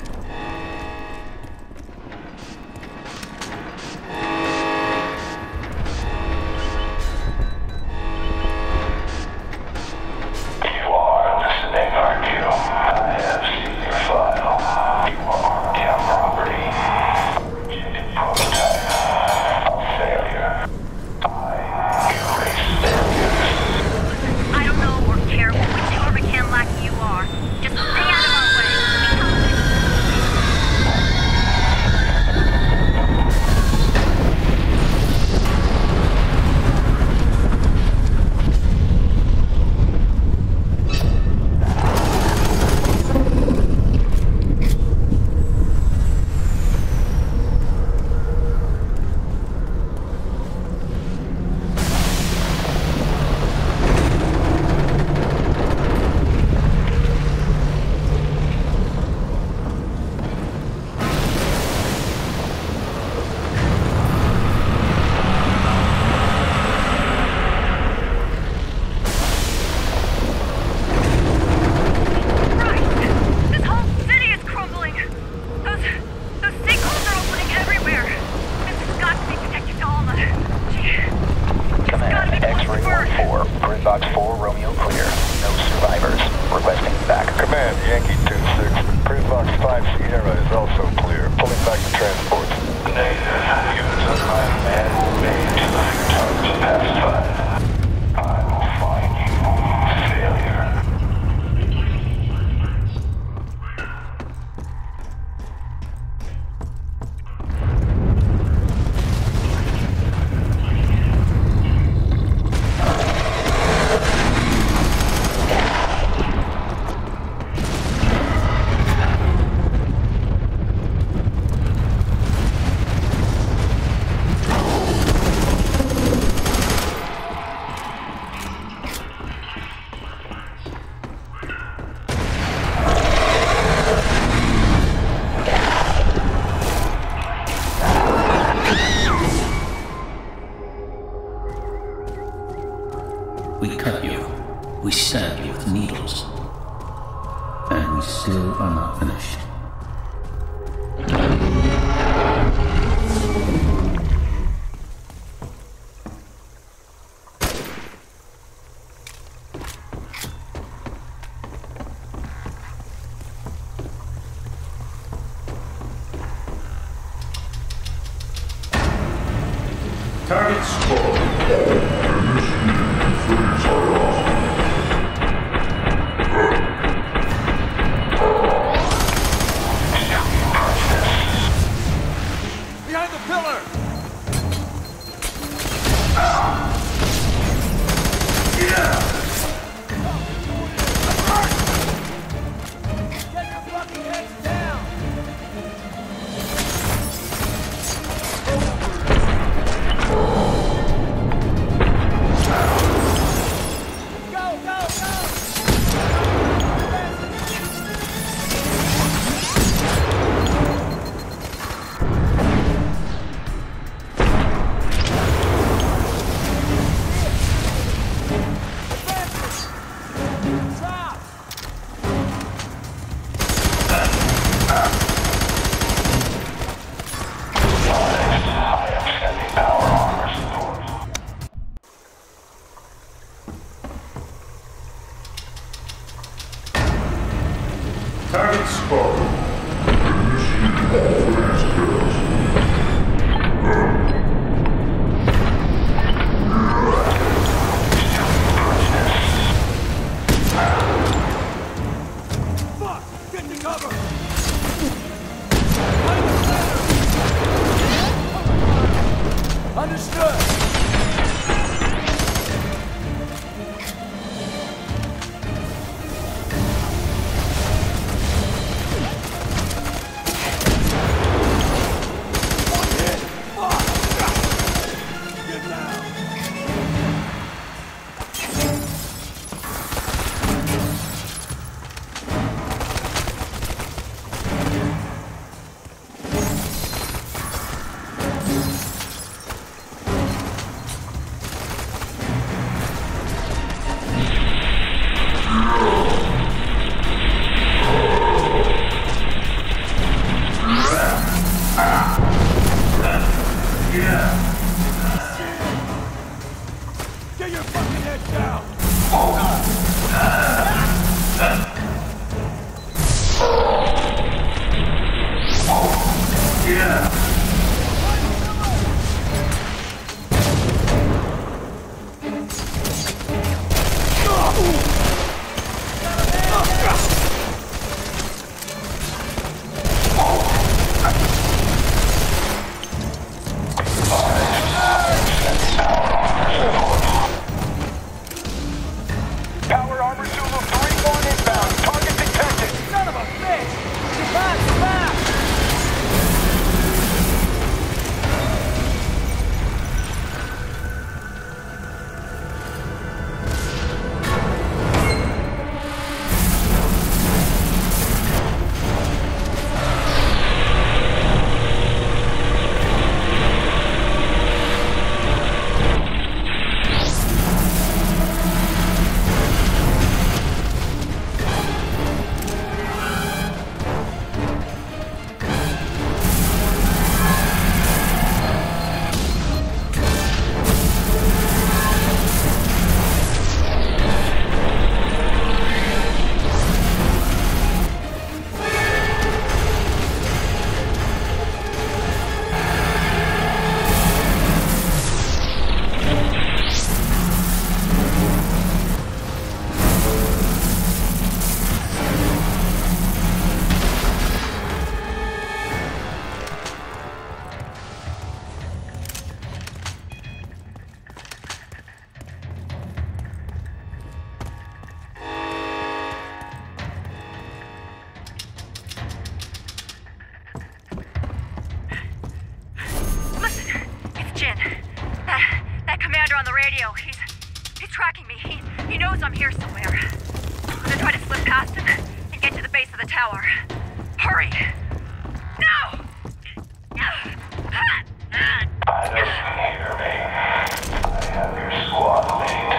We cut you. We stab you with needles. And we still are not finished. Target score. Behind the pillar! Get your fucking heads down! Target spotted. Initiate all phase cast. Fuck! Get to cover! Understood! Get your fucking head down! Power armor Zulu 3-1 inbound. Target detected. Son of a bitch! Get back! Get back! That commander on the radio, he's tracking me. He knows I'm here somewhere. I'm gonna try to slip past him and get to the base of the tower. Hurry! No! I know you hear me. I have your squad mate.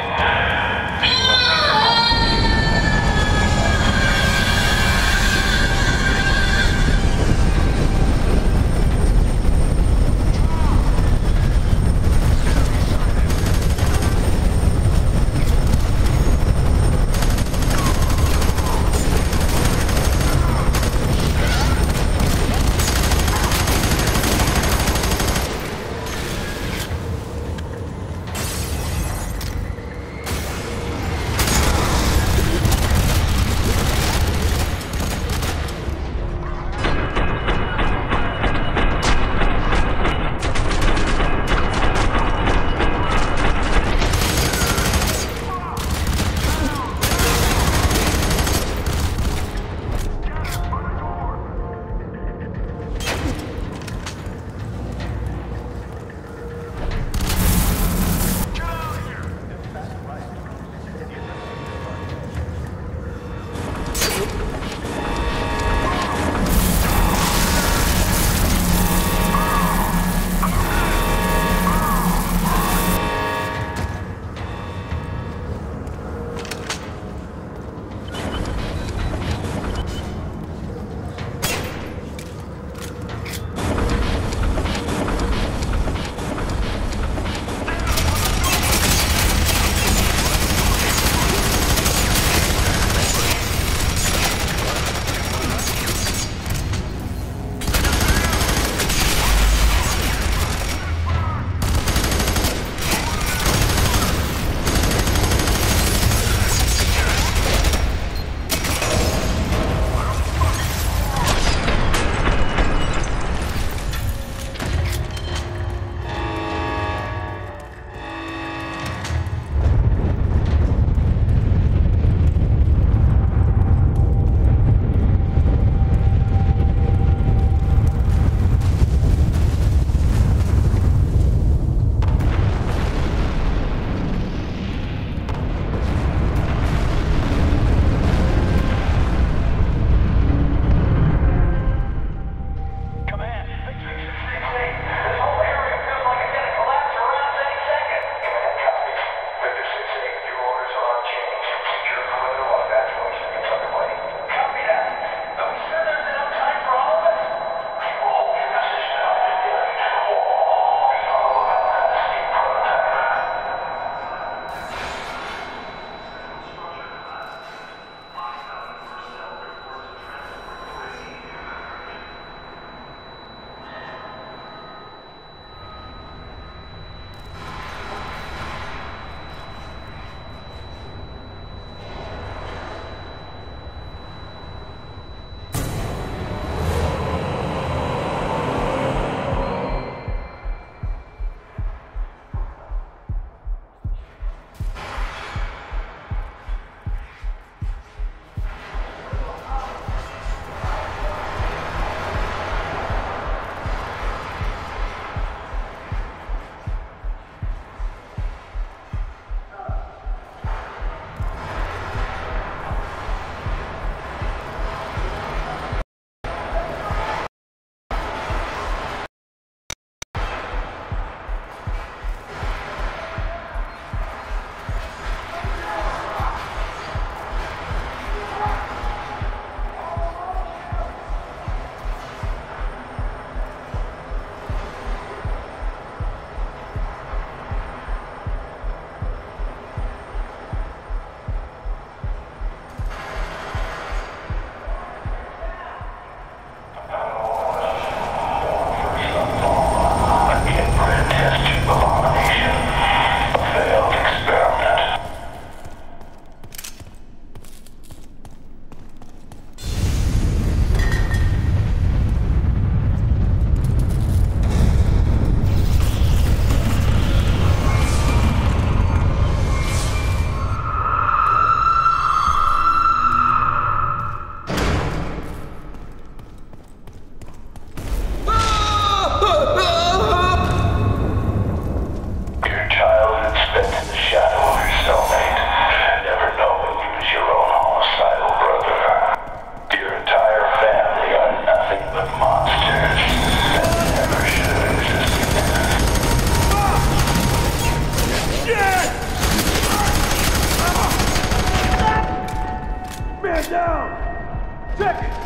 Check it!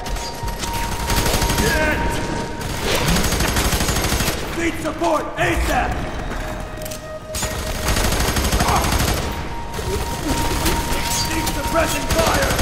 Need support! ASAP! Need suppressing fire!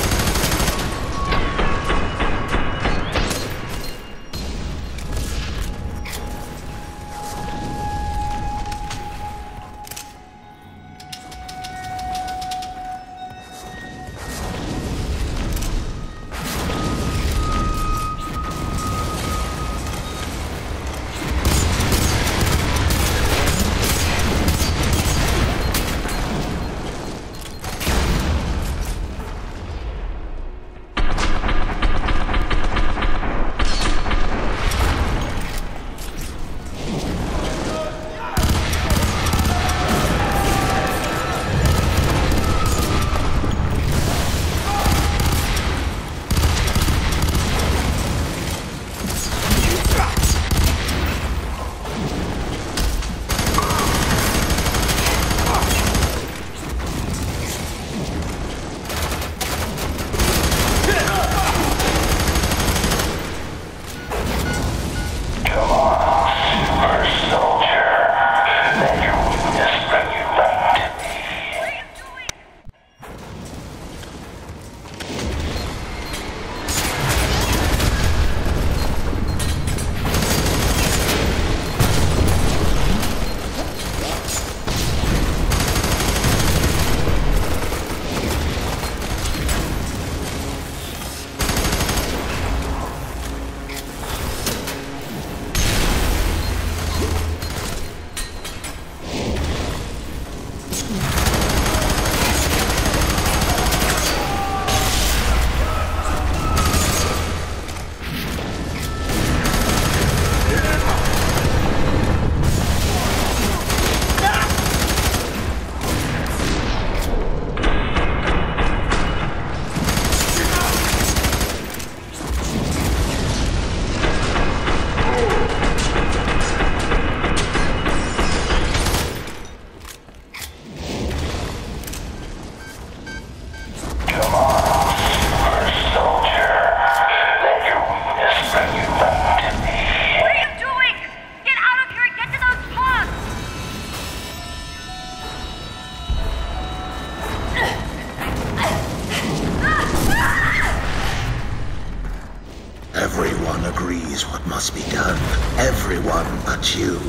Everyone agrees what must be done. Everyone but you.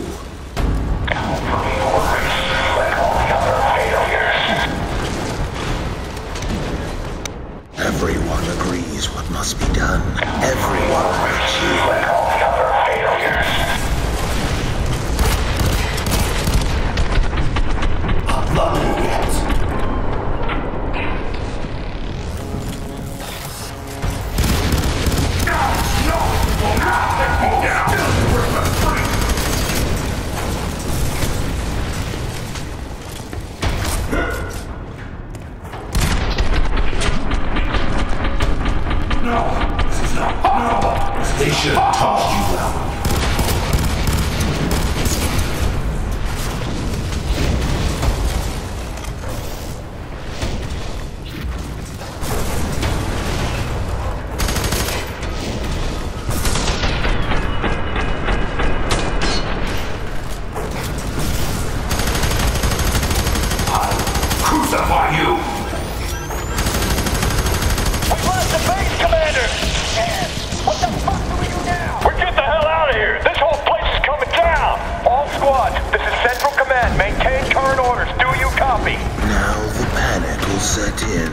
Everyone agrees what must be done. Everyone but you. They should have tossed you out. I'll crucify you! We lost the base, Commander! What the fuck do we do now? We get the hell out of here! This whole place is coming down! All squads, this is Central Command. Maintain current orders. Do you copy? Now the panic will set in.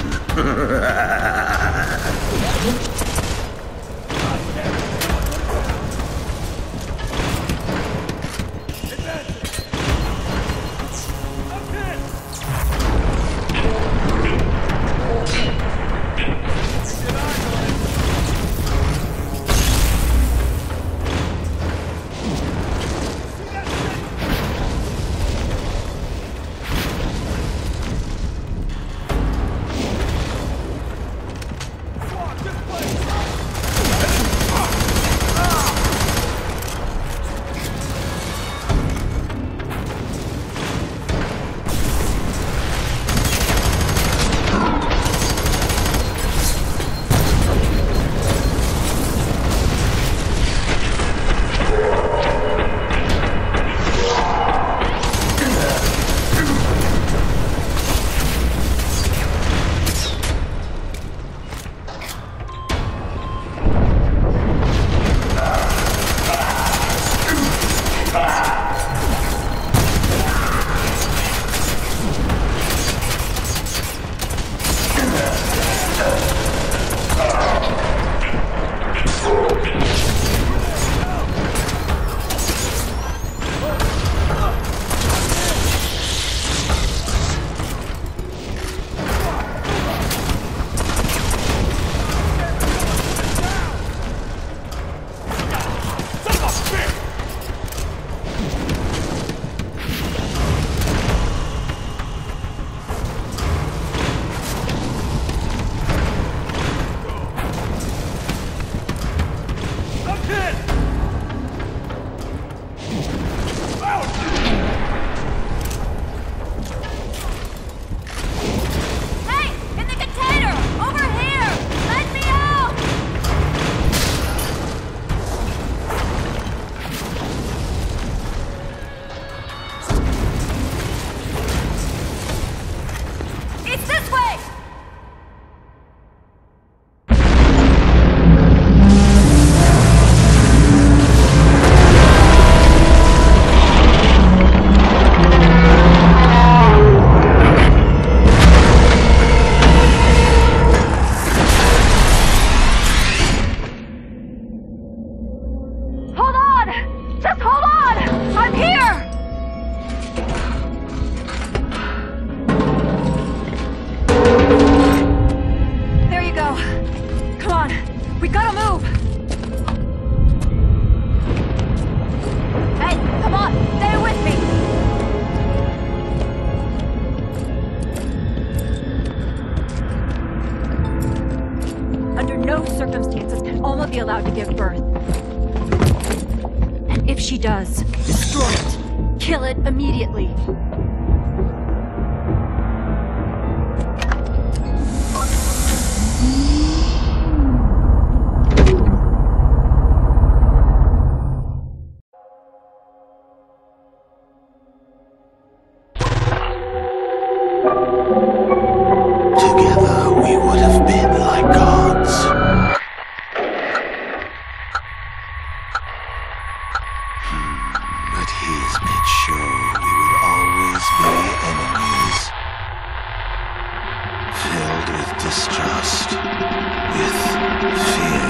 This place We gotta move! Hey, come on! Stay with me! Under no circumstances can Alma be allowed to give birth. And if she does, destroy it. Kill it immediately. Together we would have been like gods. But he's made sure we would always be enemies. Filled with distrust, with fear.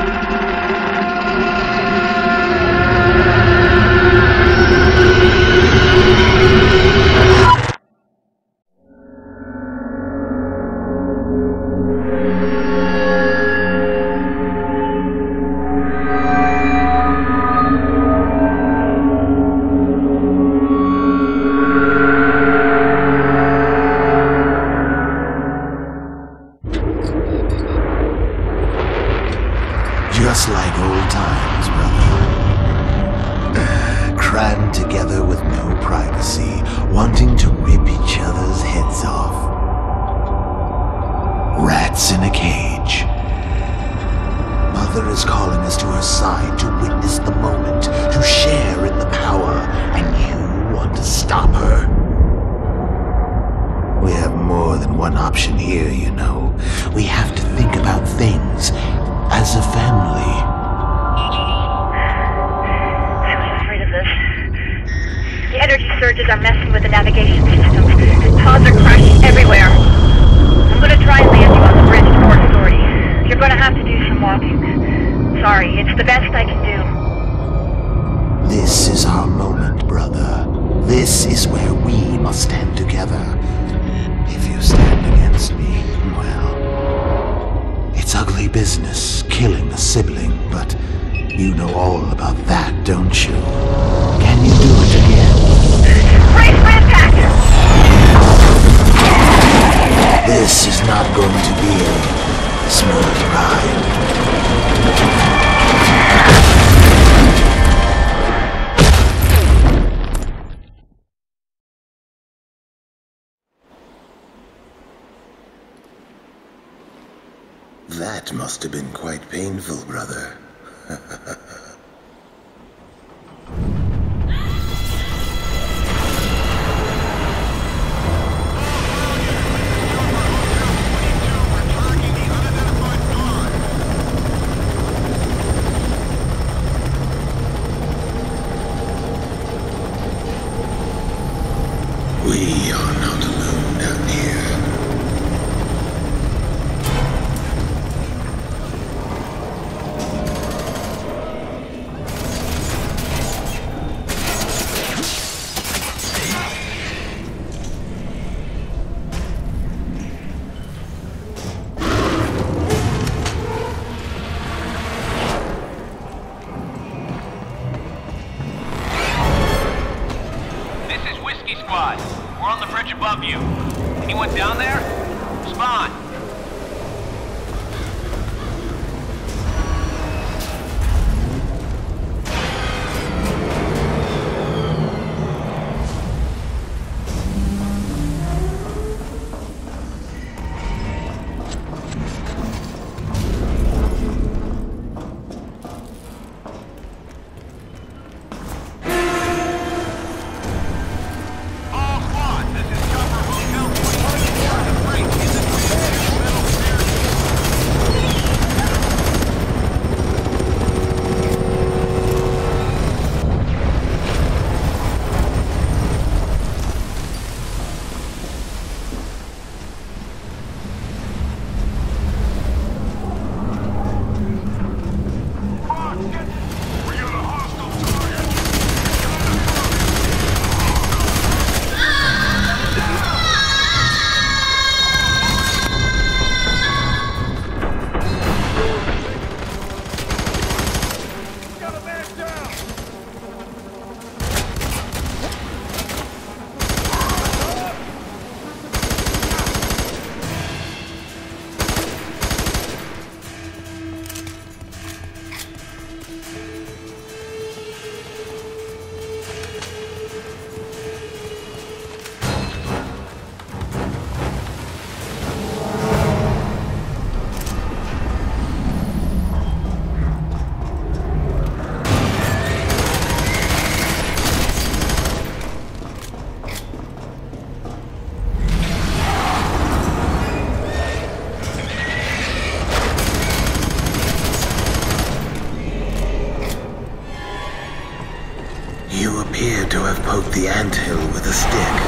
Just like old times, brother. Crammed together with no privacy, wanting to rip each other's heads off. Rats in a cage. Mother is calling us to her side to witness the moment, to share in the power, and you want to stop her. We have more than one option here, you know. We have to think about things as a family. I was afraid of this. The energy surges are messing with the navigation systems, and pods are crashing everywhere. I'm gonna try and land you on the bridge to Port Authority. You're gonna have to do some walking. Sorry, it's the best I can do. This is our moment, brother. This is where we must stand together. If you stand against me, well, it's ugly business killing a sibling, but you know all about that, don't you? Can you do it again? Brace for impact! This is not going to be a smooth ride. That must have been quite painful, brother. We are not alone down here. poke the anthill with a stick.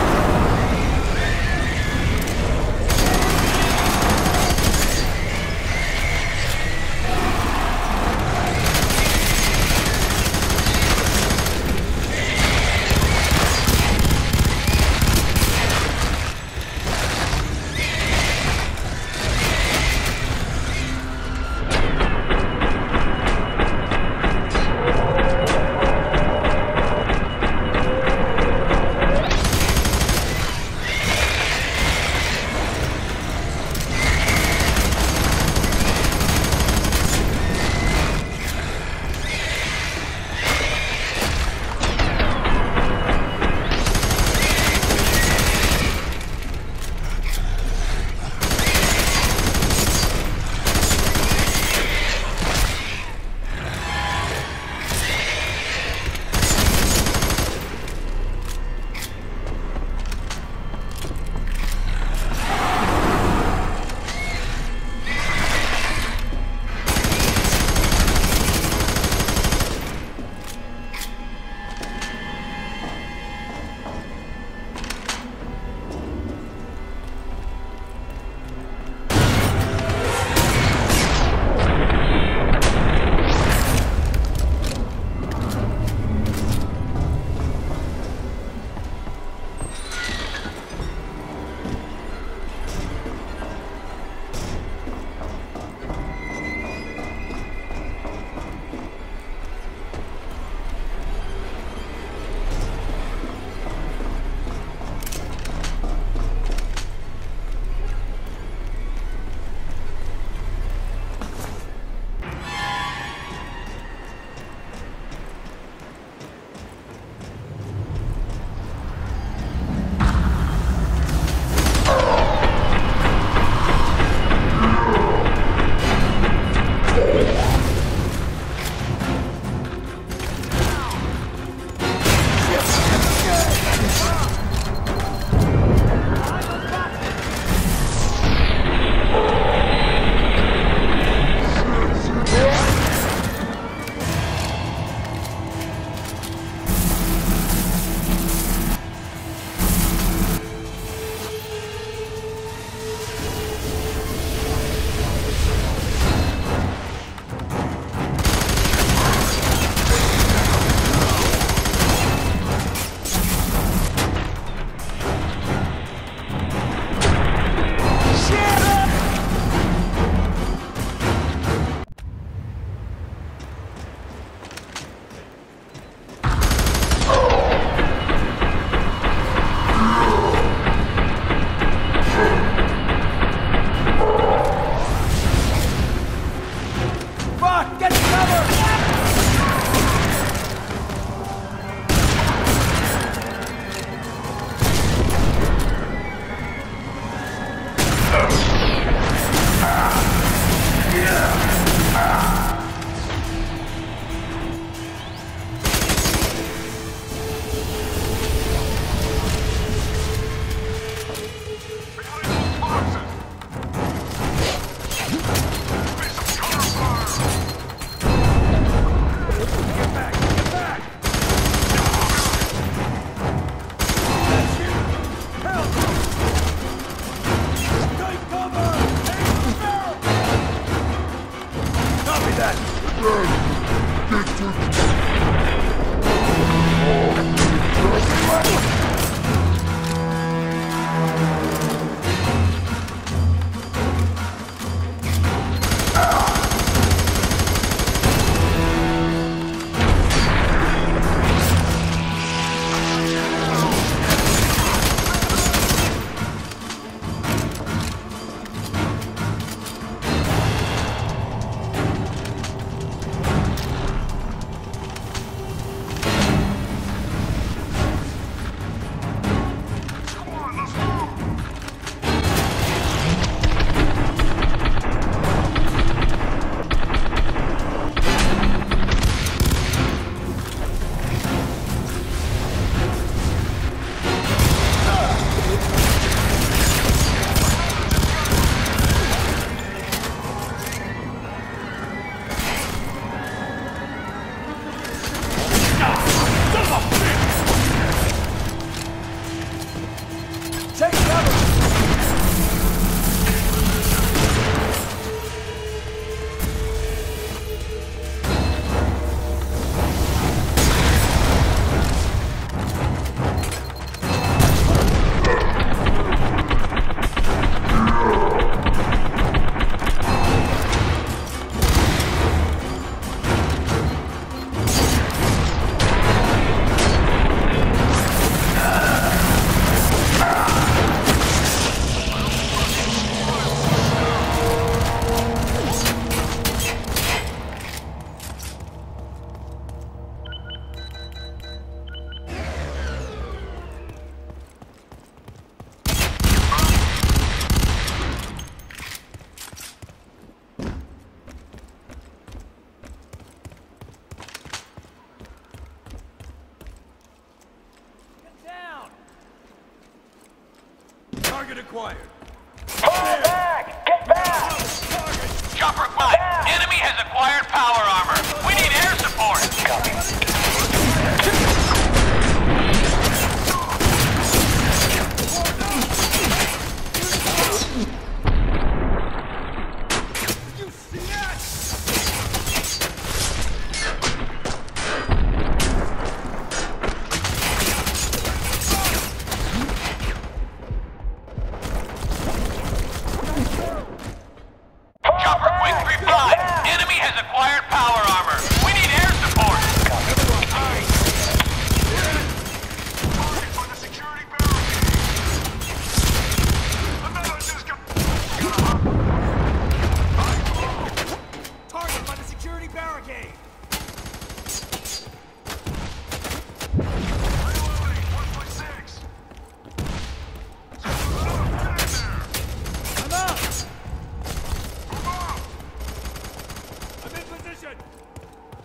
Target acquired. Fall back! Get back! Chopper quiet. Enemy has acquired power armor. We need air support. Copy. You see that? Chopper quick 3-5. Enemy has acquired power armor. We need air support. Target by the security barricade. I'm up. I'm in position.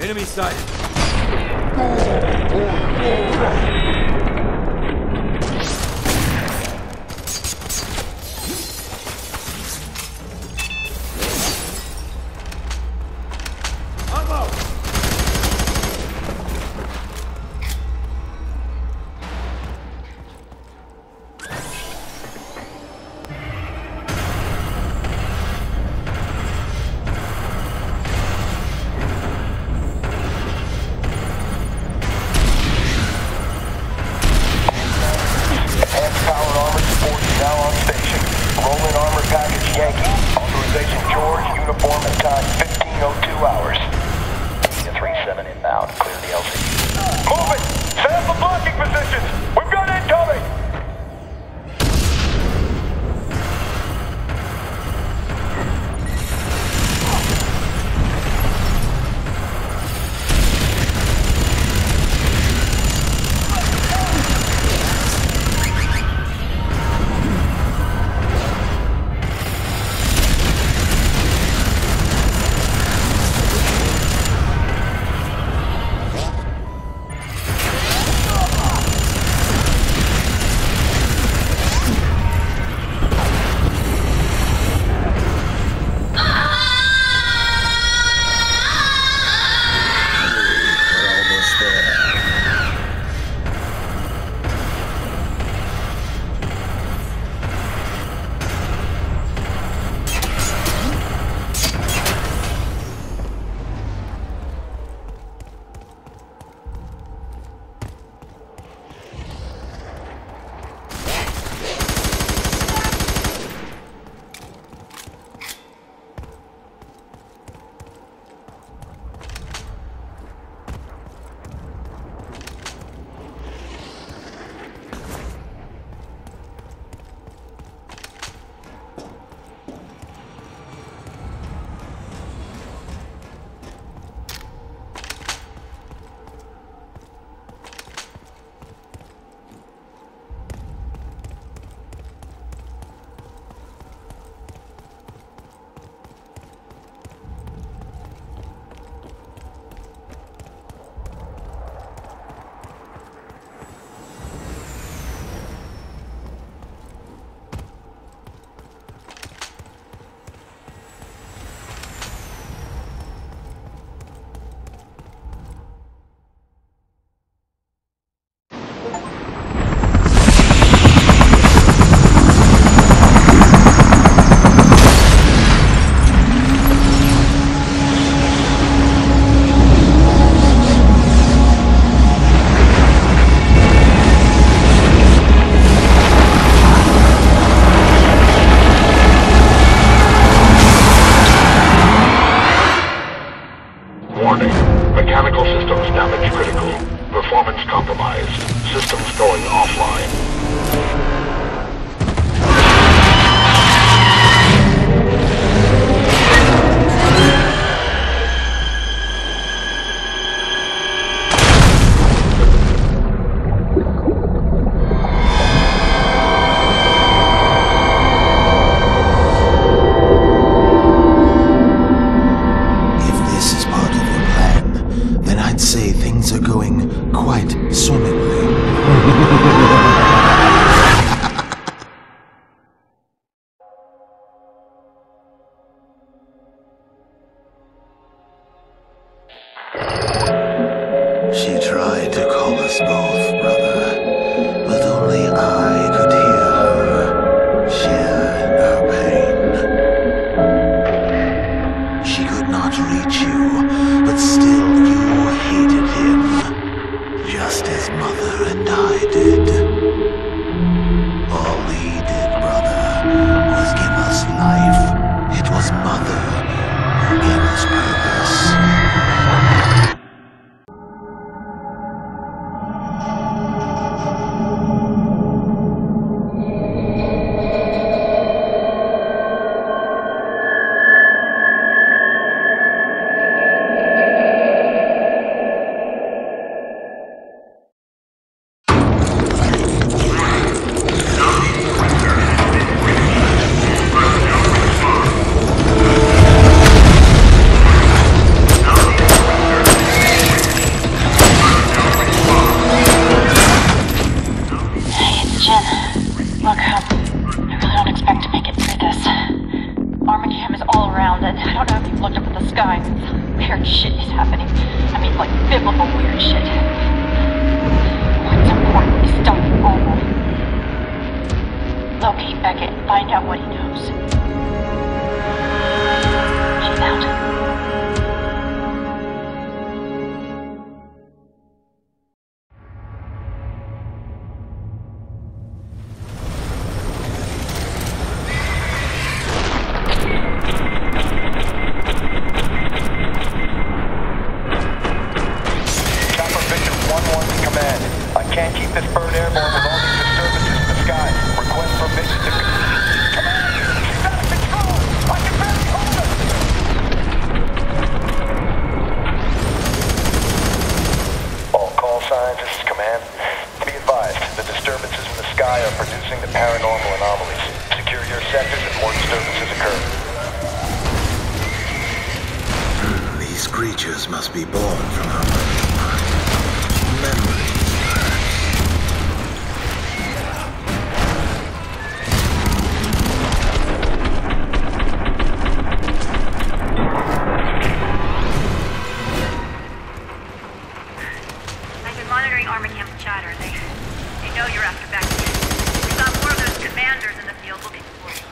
Enemy sighted. skies, some weird shit is happening. I mean, like biblical weird shit. What's important is stopping Orville. Locate Beckett and find out what he knows. She's out. Must be born from our memories. I've been monitoring Armacam chatter. They know you're after Beckett. We got more of those commanders in the field looking for you.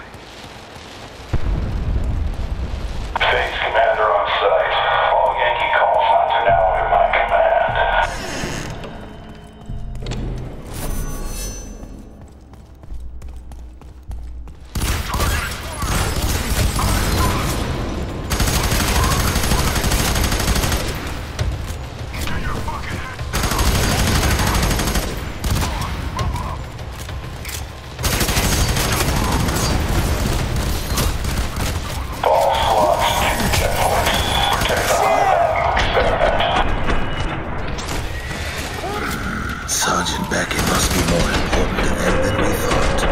Phase commander on site. All Yankee call signs are now under my command. Sergeant Beckett must be more important to them than we thought.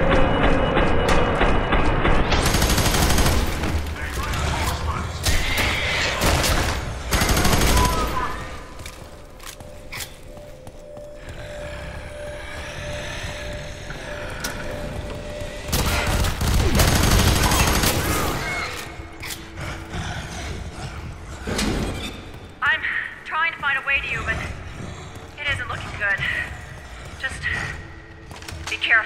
I'm trying to find a way to you, but it isn't looking good. Just be careful.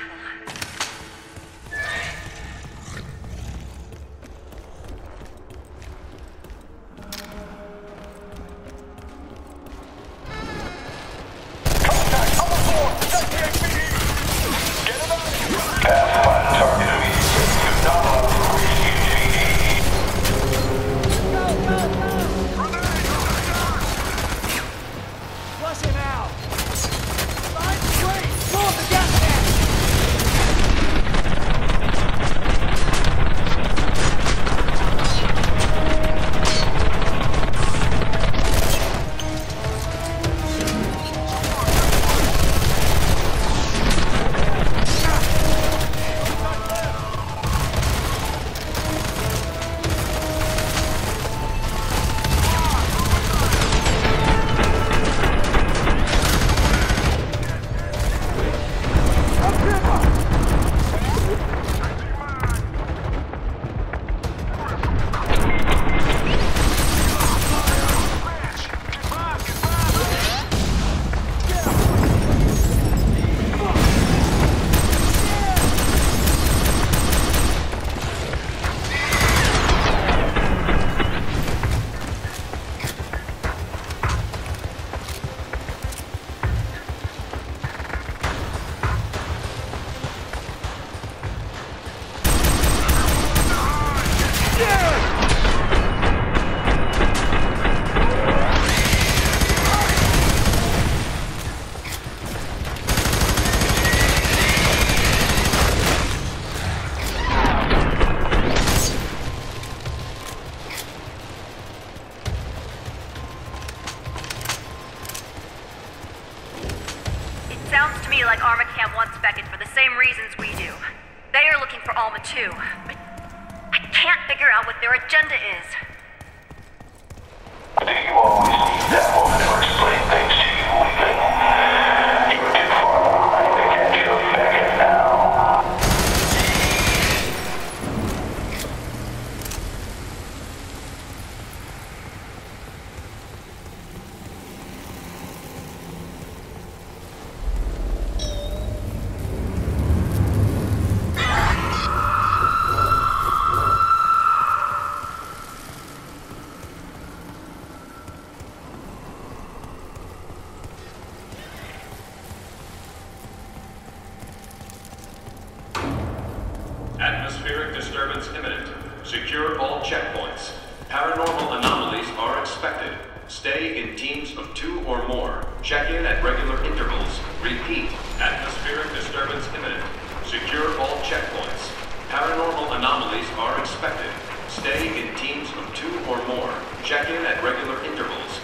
Sounds to me like Armacam wants Beckett for the same reasons we do. They are looking for Alma too, but I can't figure out what their agenda is. Do you always need that woman to explain things to you, weakling? You're too far behind to catch your Beckett now. Atmospheric disturbance imminent. Secure all checkpoints. Paranormal anomalies are expected. Stay in teams of 2 or more. Check in at regular intervals. Repeat. Atmospheric disturbance imminent. Secure all checkpoints. Paranormal anomalies are expected. Stay in teams of 2 or more. Check in at regular intervals.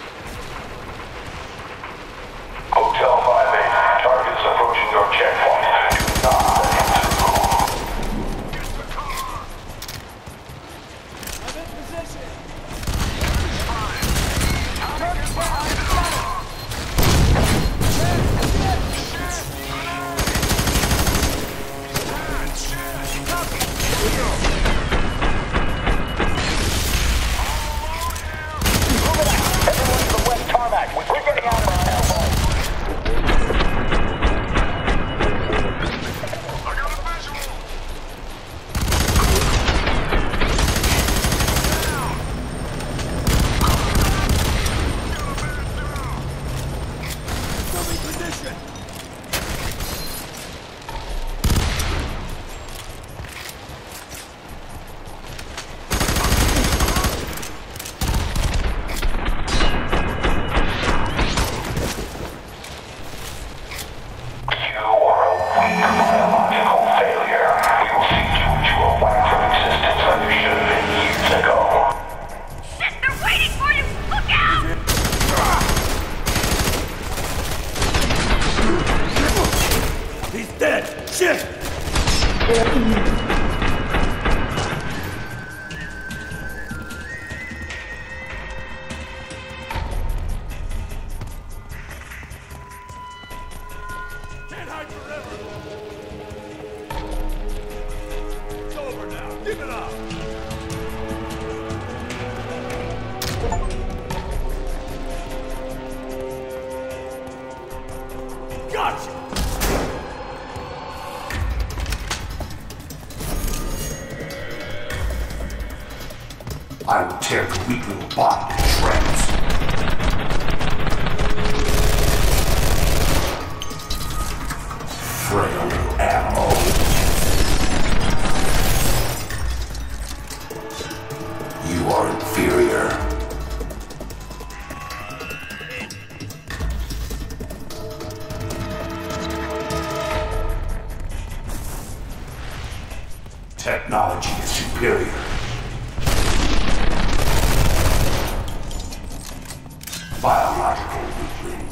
Hotel 5-8. Targets approaching your checkpoint. Do not let him I will tear the weak little body to shreds. Frail little animal. You are inferior. Technology is superior. Biological weakling.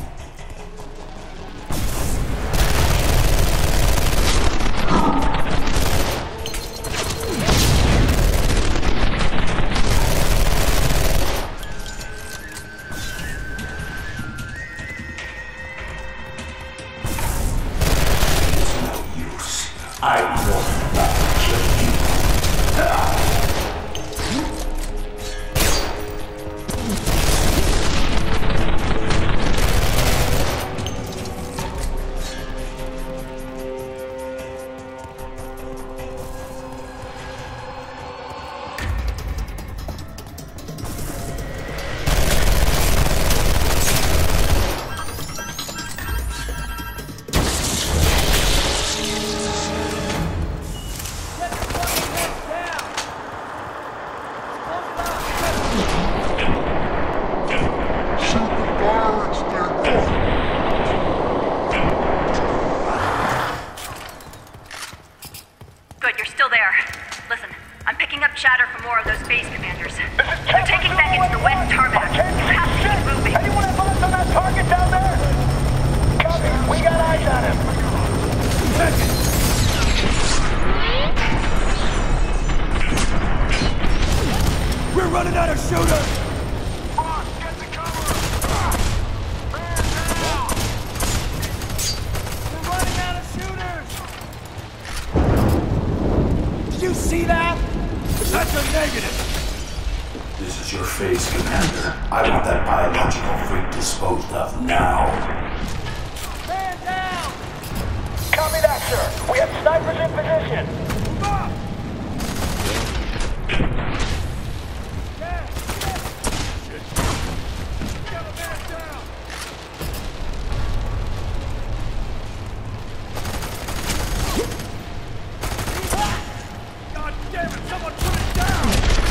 It's no use. I will not kill you. Good, you're still there. Listen, I'm picking up chatter from more of those base commanders. They're taking back into the west tarmac. You have to keep moving. Anyone have eyes on that target down there? Copy, we got eyes on him. We're running out of shooters! You see that? That's a negative! This is your phase, Commander. I want that biological freak disposed of now. Man down! Copy that, sir. We have snipers in position. Move up! damn it! Someone put it down!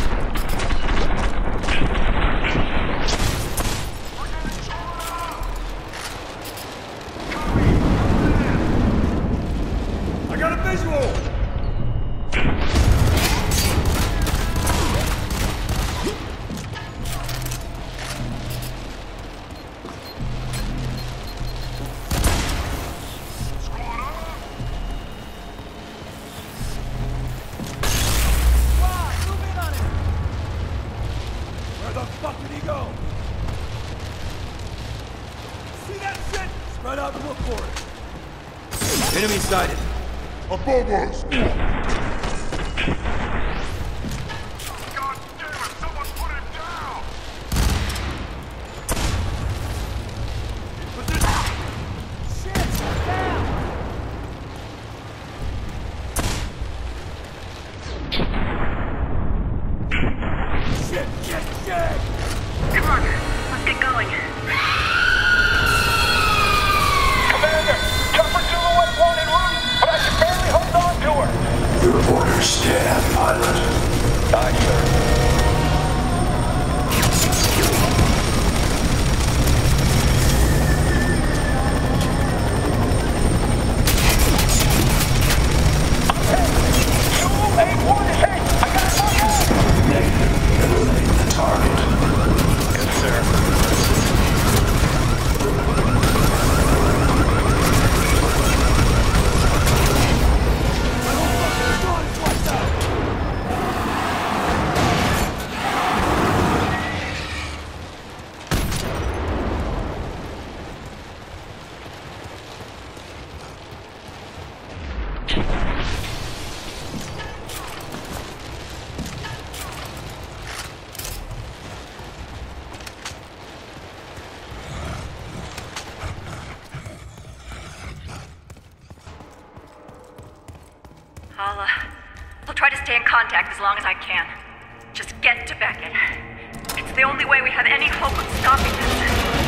I got a visual! Where the fuck did he go? See that shit? Spread out and look for it. Enemy sighted. Above us! God damn it! Someone put it down! Shit! Down! Shit! Shit! Shit! Come on, let's get going. Commander, Chopper Silhouette won en route, but I can barely hold on to her. Your orders stand, pilot. Aye, sir. Eliminate the target. Yes, sir. I'll try to stay in contact as long as I can. Just get to Beckett. It's the only way we have any hope of stopping this.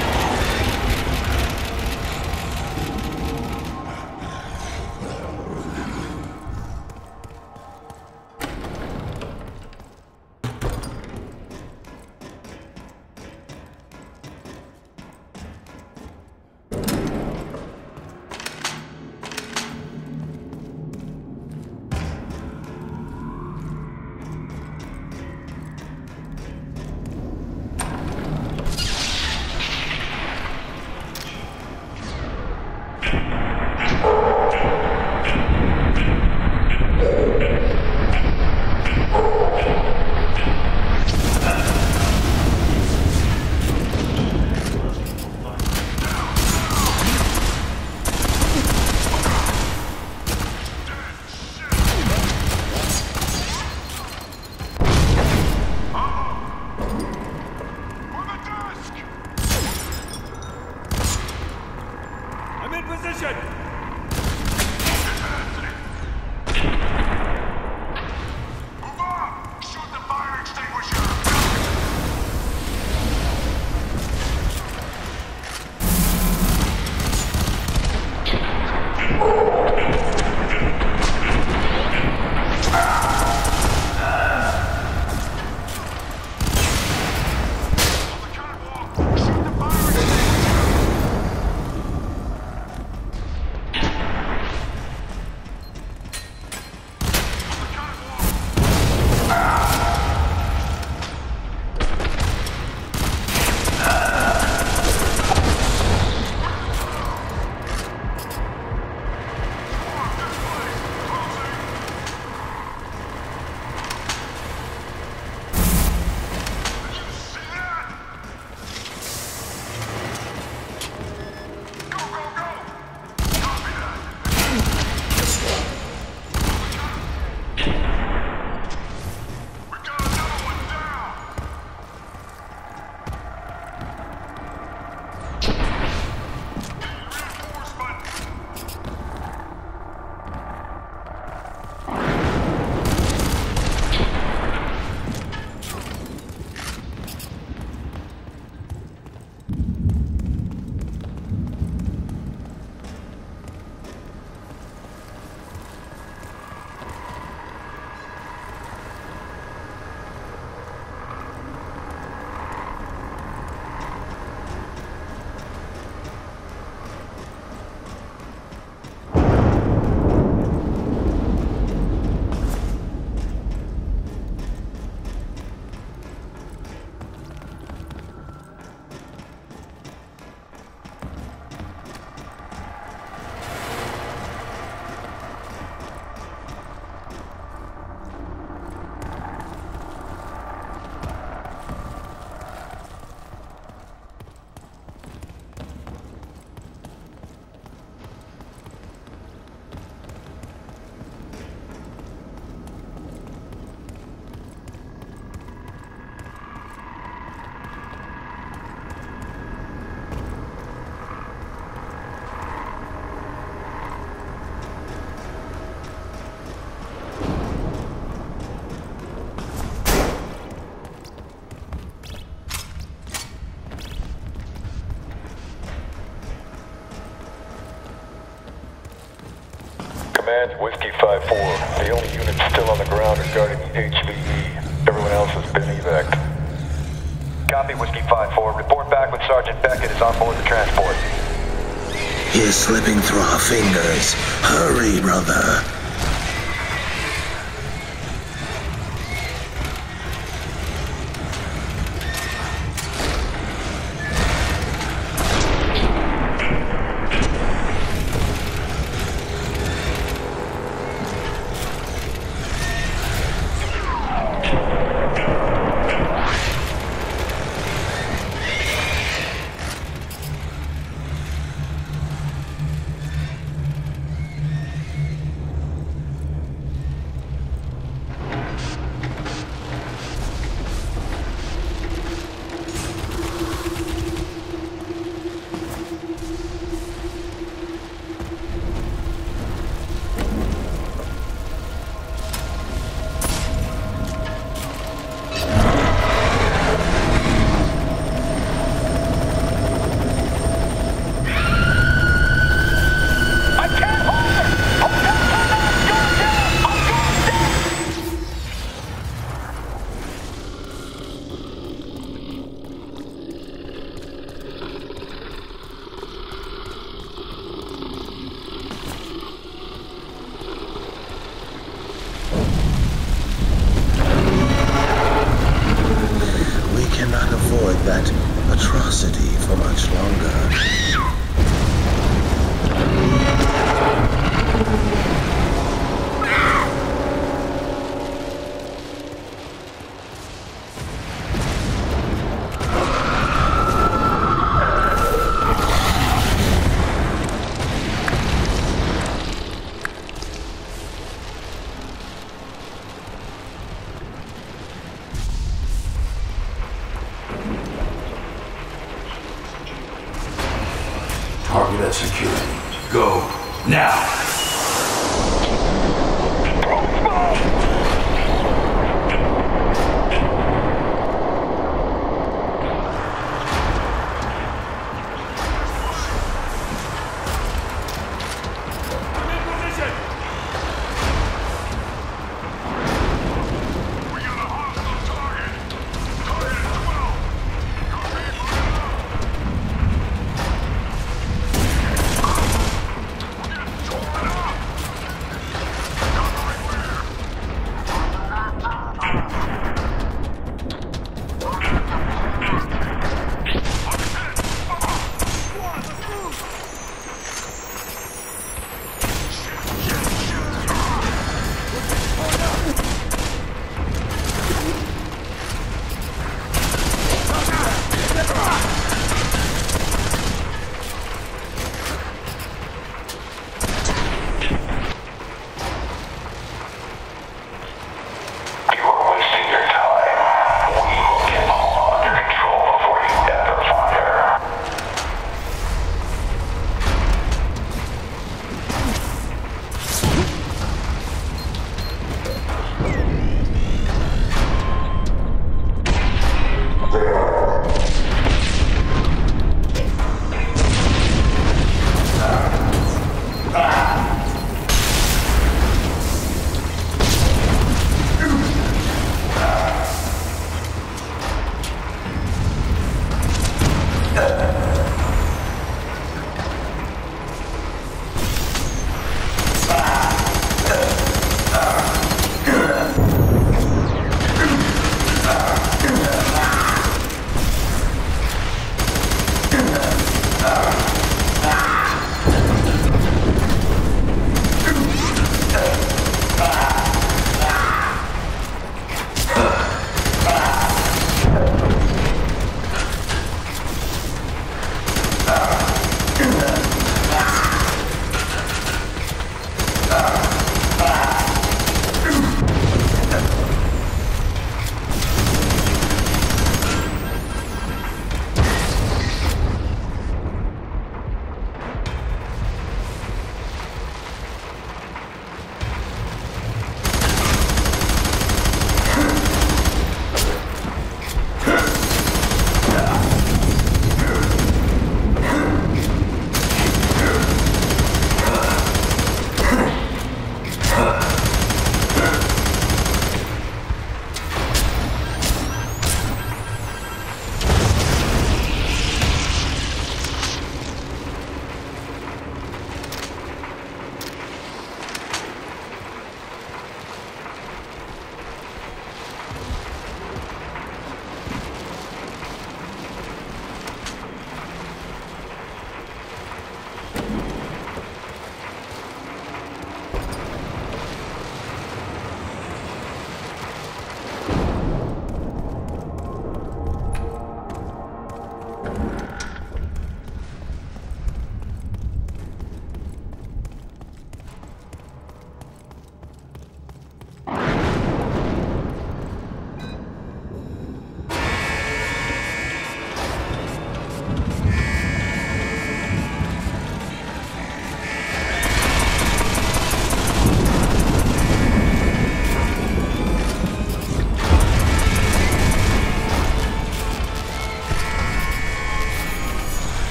Command, Whiskey 5-4. The only units still on the ground are guarding the HVE. Everyone else has been evac. Copy, Whiskey 5-4. Report back when Sergeant Beckett is on board the transport. He's slipping through our fingers. Hurry, brother. That atrocity for much longer. Target at security. Go now.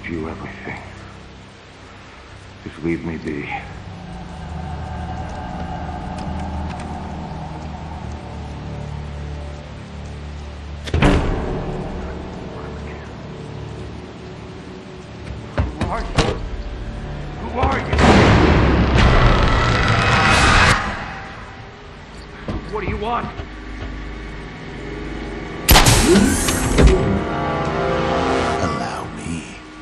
promised you everything. Just leave me be. Who are you? Who are you? What do you want? Allow me.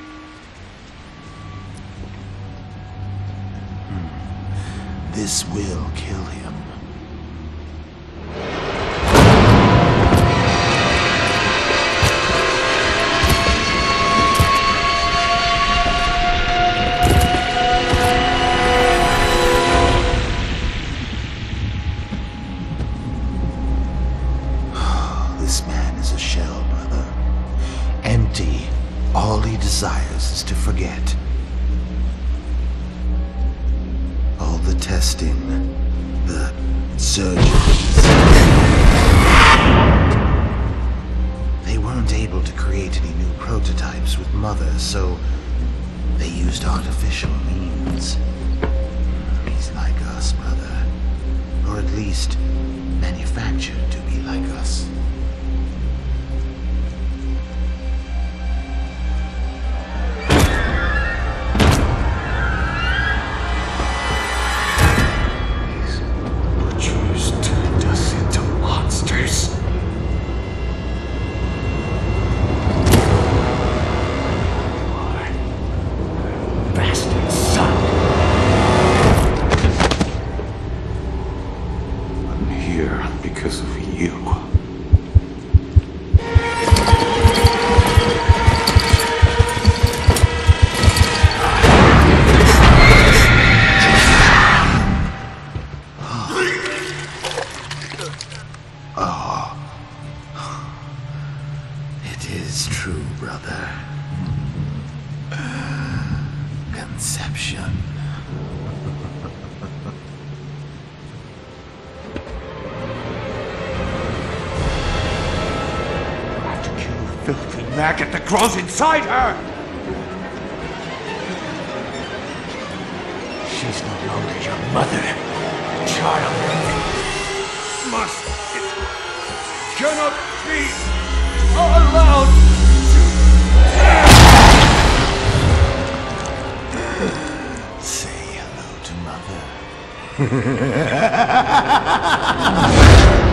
This will kill him. This man is a shell, brother. Empty. All he desires is to forget. All the testing, the surgeries. They weren't able to create any new prototypes with Mother, so they used artificial means. He's like us, brother. Or at least manufactured to be like us. Because of you. Oh. It is true, brother. Conception. Filthy maggot that grows inside her! She's no longer your mother, child. It cannot be allowed to... Say hello to Mother.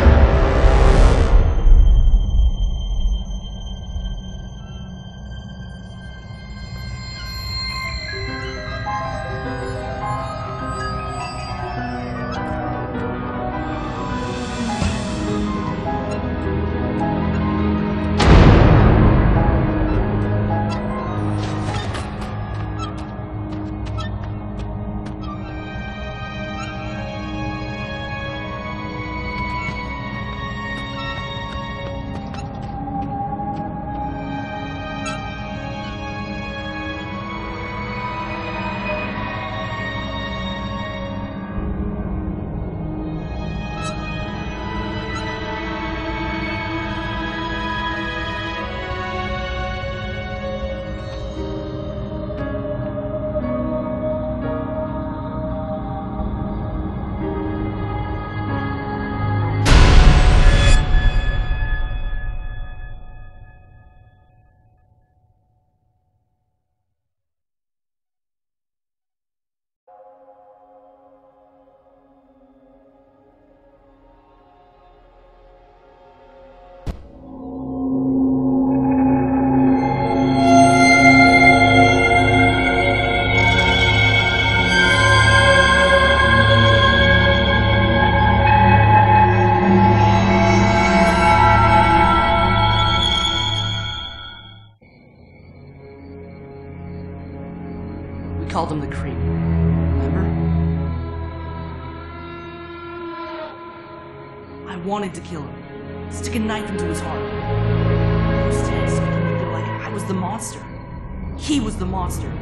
Called him the Creep. Remember? I wanted to kill him. Stick a knife into his heart. Instead, so I could make it like I was the monster. He was the monster.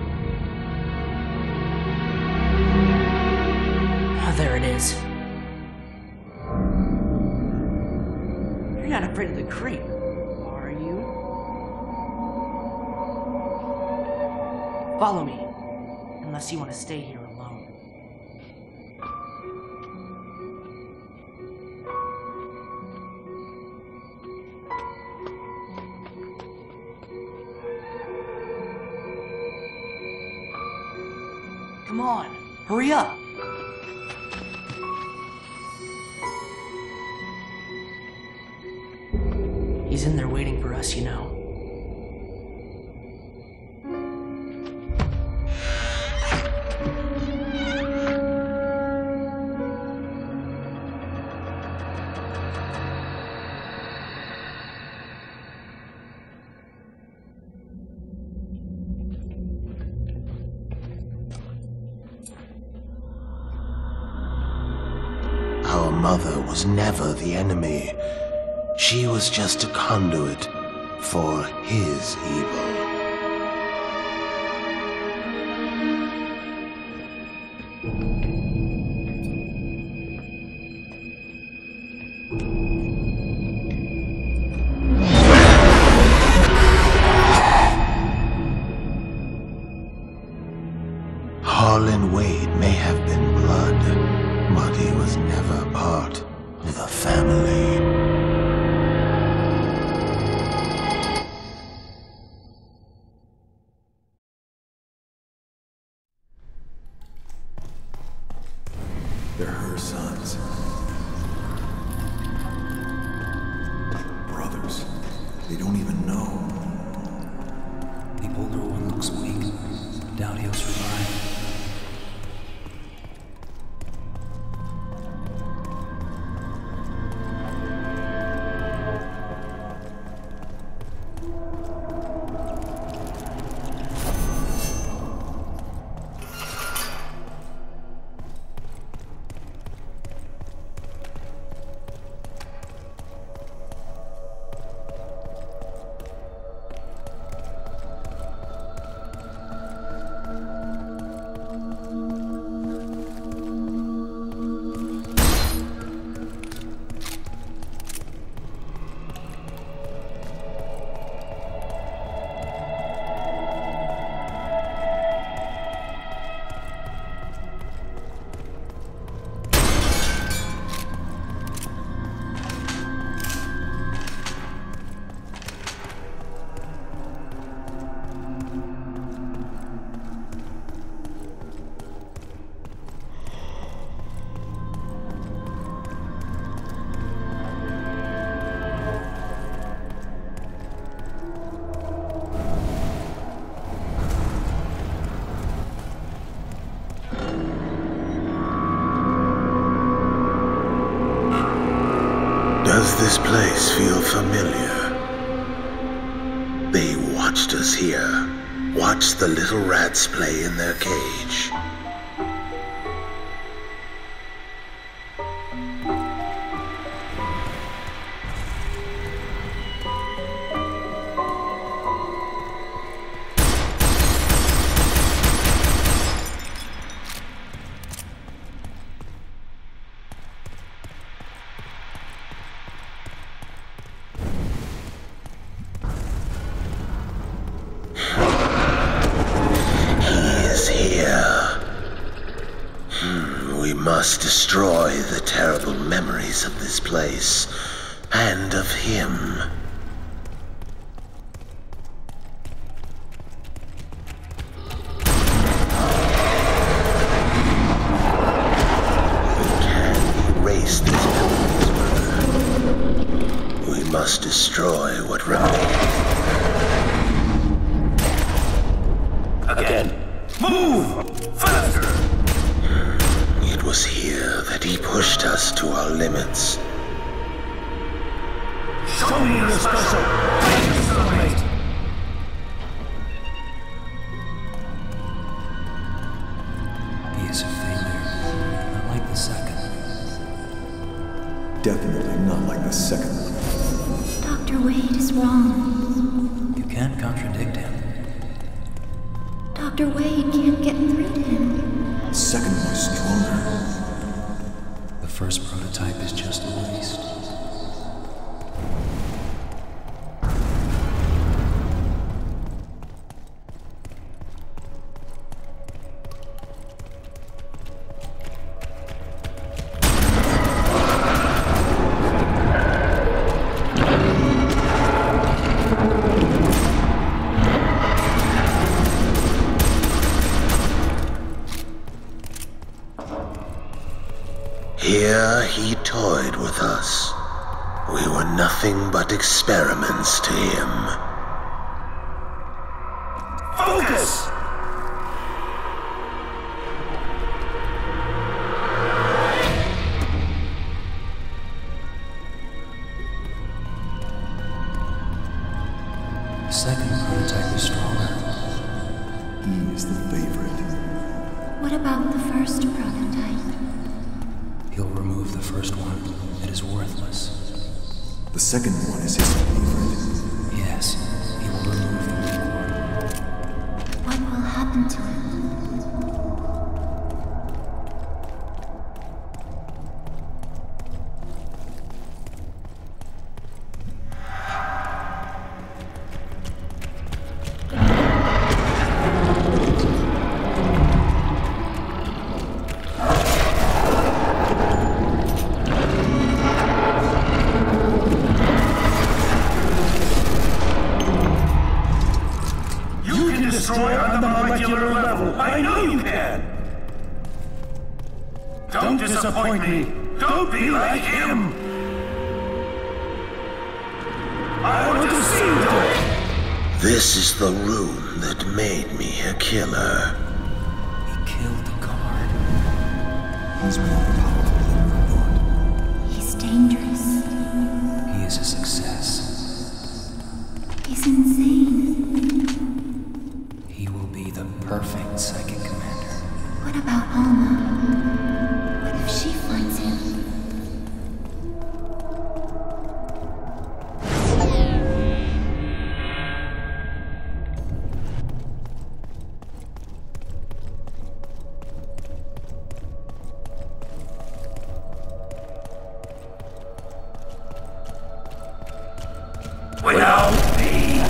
Oh, there it is. You're not afraid of the Creep, are you? Follow me. Unless you want to stay here alone. Come on, hurry up! He's in there waiting for us, you know. Our mother was never the enemy. She was just a conduit for his evil. Harlan Wade may have been blood, but he was never part of the family. They're her sons. Brothers. They don't even know. The older one looks weak. Doubt he'll survive. Does this place feel familiar? They watched us here, watched the little rats play in their cage. We must destroy the terrible memories of this place, and of him. We can erase these memories, we must destroy what remains. Again. Move! Faster! It was here that he pushed us to our limits. Show me your special! Find your soulmate! He is a failure, not like the second. Definitely not like the second one. Dr. Wade is wrong. You can't contradict him. Dr. Wade can't get through to him. The second one is stronger. The first prototype is just a waste. started with us. We were nothing but experiments to him. Focus! The second prototype is stronger. He is the favorite. What about the first prototype? He'll remove the first one. It is worthless. The second one is his favorite. Yes, he will remove the weak one. What will happen to him? Destroy on the molecular level. I know you can. Don't disappoint me. Don't be like him. I want to see you do it. This is the room that made me a killer. He killed the guard. He's more powerful than we thought. He's dangerous. He is a success. He's insane. He will be the perfect psychic commander. What about Alma? What if she finds him? Without me.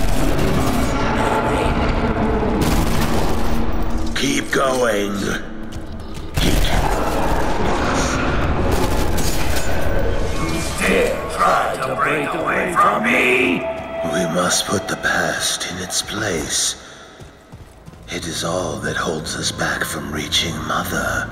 Keep going. Dare try to break away from me? We must put the past in its place. It is all that holds us back from reaching Mother.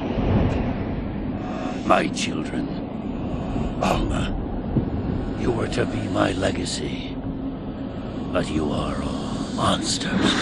My children. Alma, you were to be my legacy. But you are all monsters.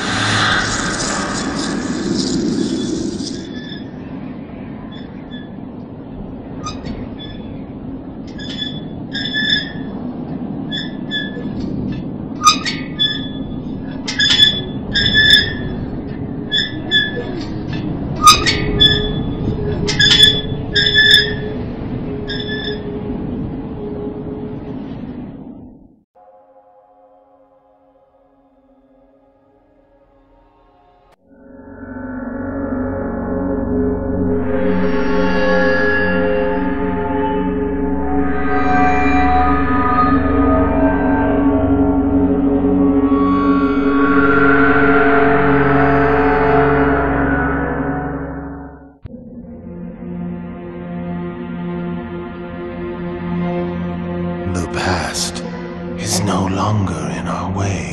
The past is no longer in our way.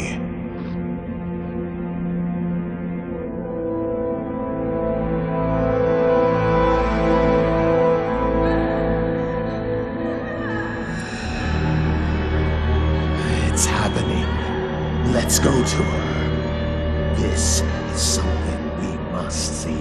It's happening. Let's go to her. This is something we must see.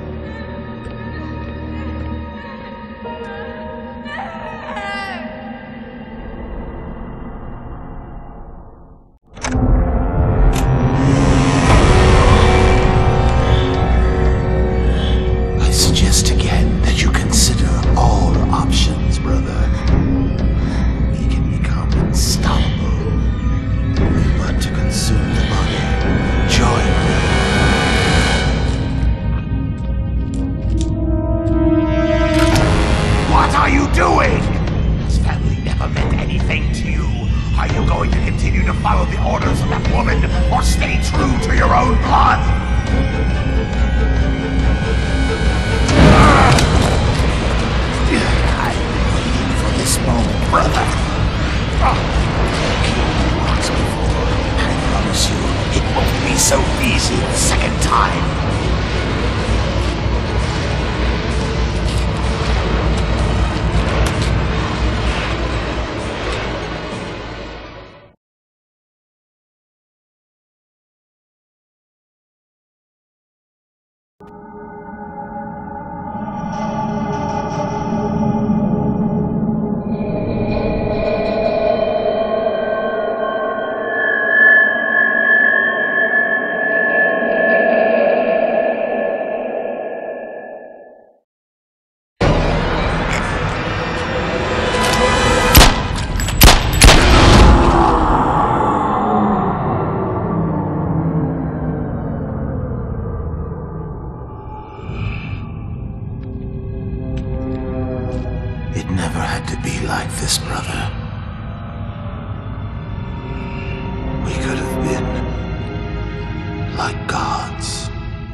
I suggest again that you consider all options, brother. We can become unstoppable. But to consume the body, join me. What are you doing? This family never meant anything to you. Are you going to continue to follow the orders of that woman, or stay true to your own blood? I've been waiting for this moment, brother. Killed me once before. I promise you, it won't be so easy the second time. It never had to be like this, brother. We could have been like gods.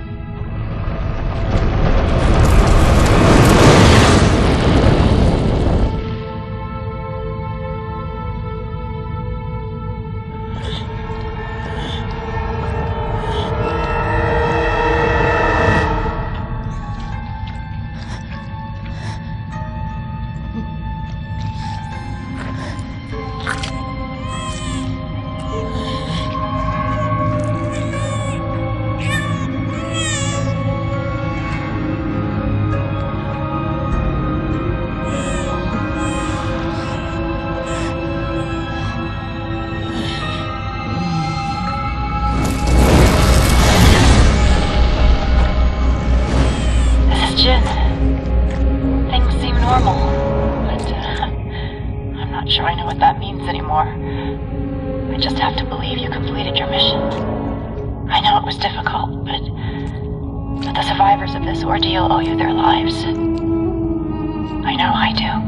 Jin. Things seem normal, but I'm not sure I know what that means anymore. I just have to believe you completed your mission. I know it was difficult, but the survivors of this ordeal owe you their lives. I know I do.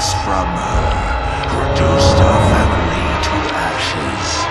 from her, reduced her family to ashes.